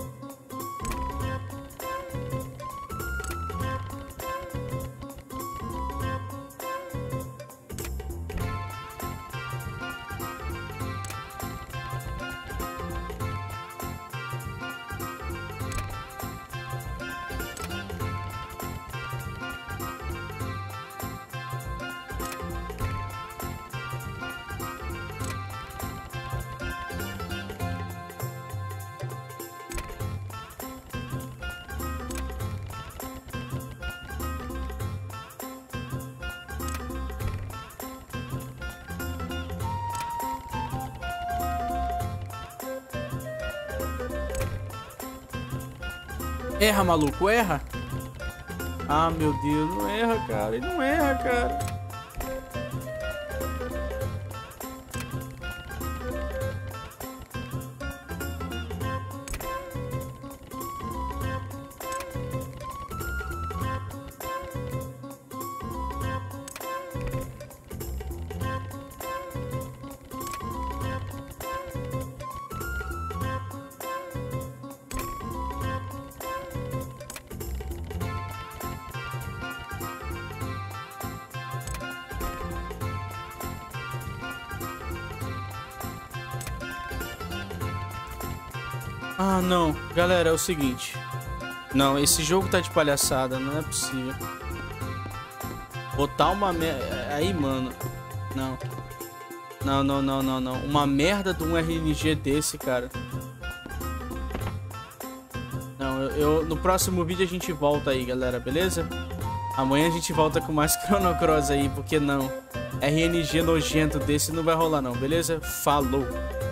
Erra, maluco, erra. Ah, meu Deus, não erra, cara. Ele não erra, cara. Ah, não. Galera, é o seguinte. Não, esse jogo tá de palhaçada. Não é possível. Botar uma merda... Aí, mano. Não. Não, não, não, não, não. Uma merda de um R N G desse, cara. Não, eu, eu... No próximo vídeo a gente volta aí, galera. Beleza? Amanhã a gente volta com mais Chrono Cross aí. Porque não. R N G nojento desse não vai rolar, não. Beleza? Falou!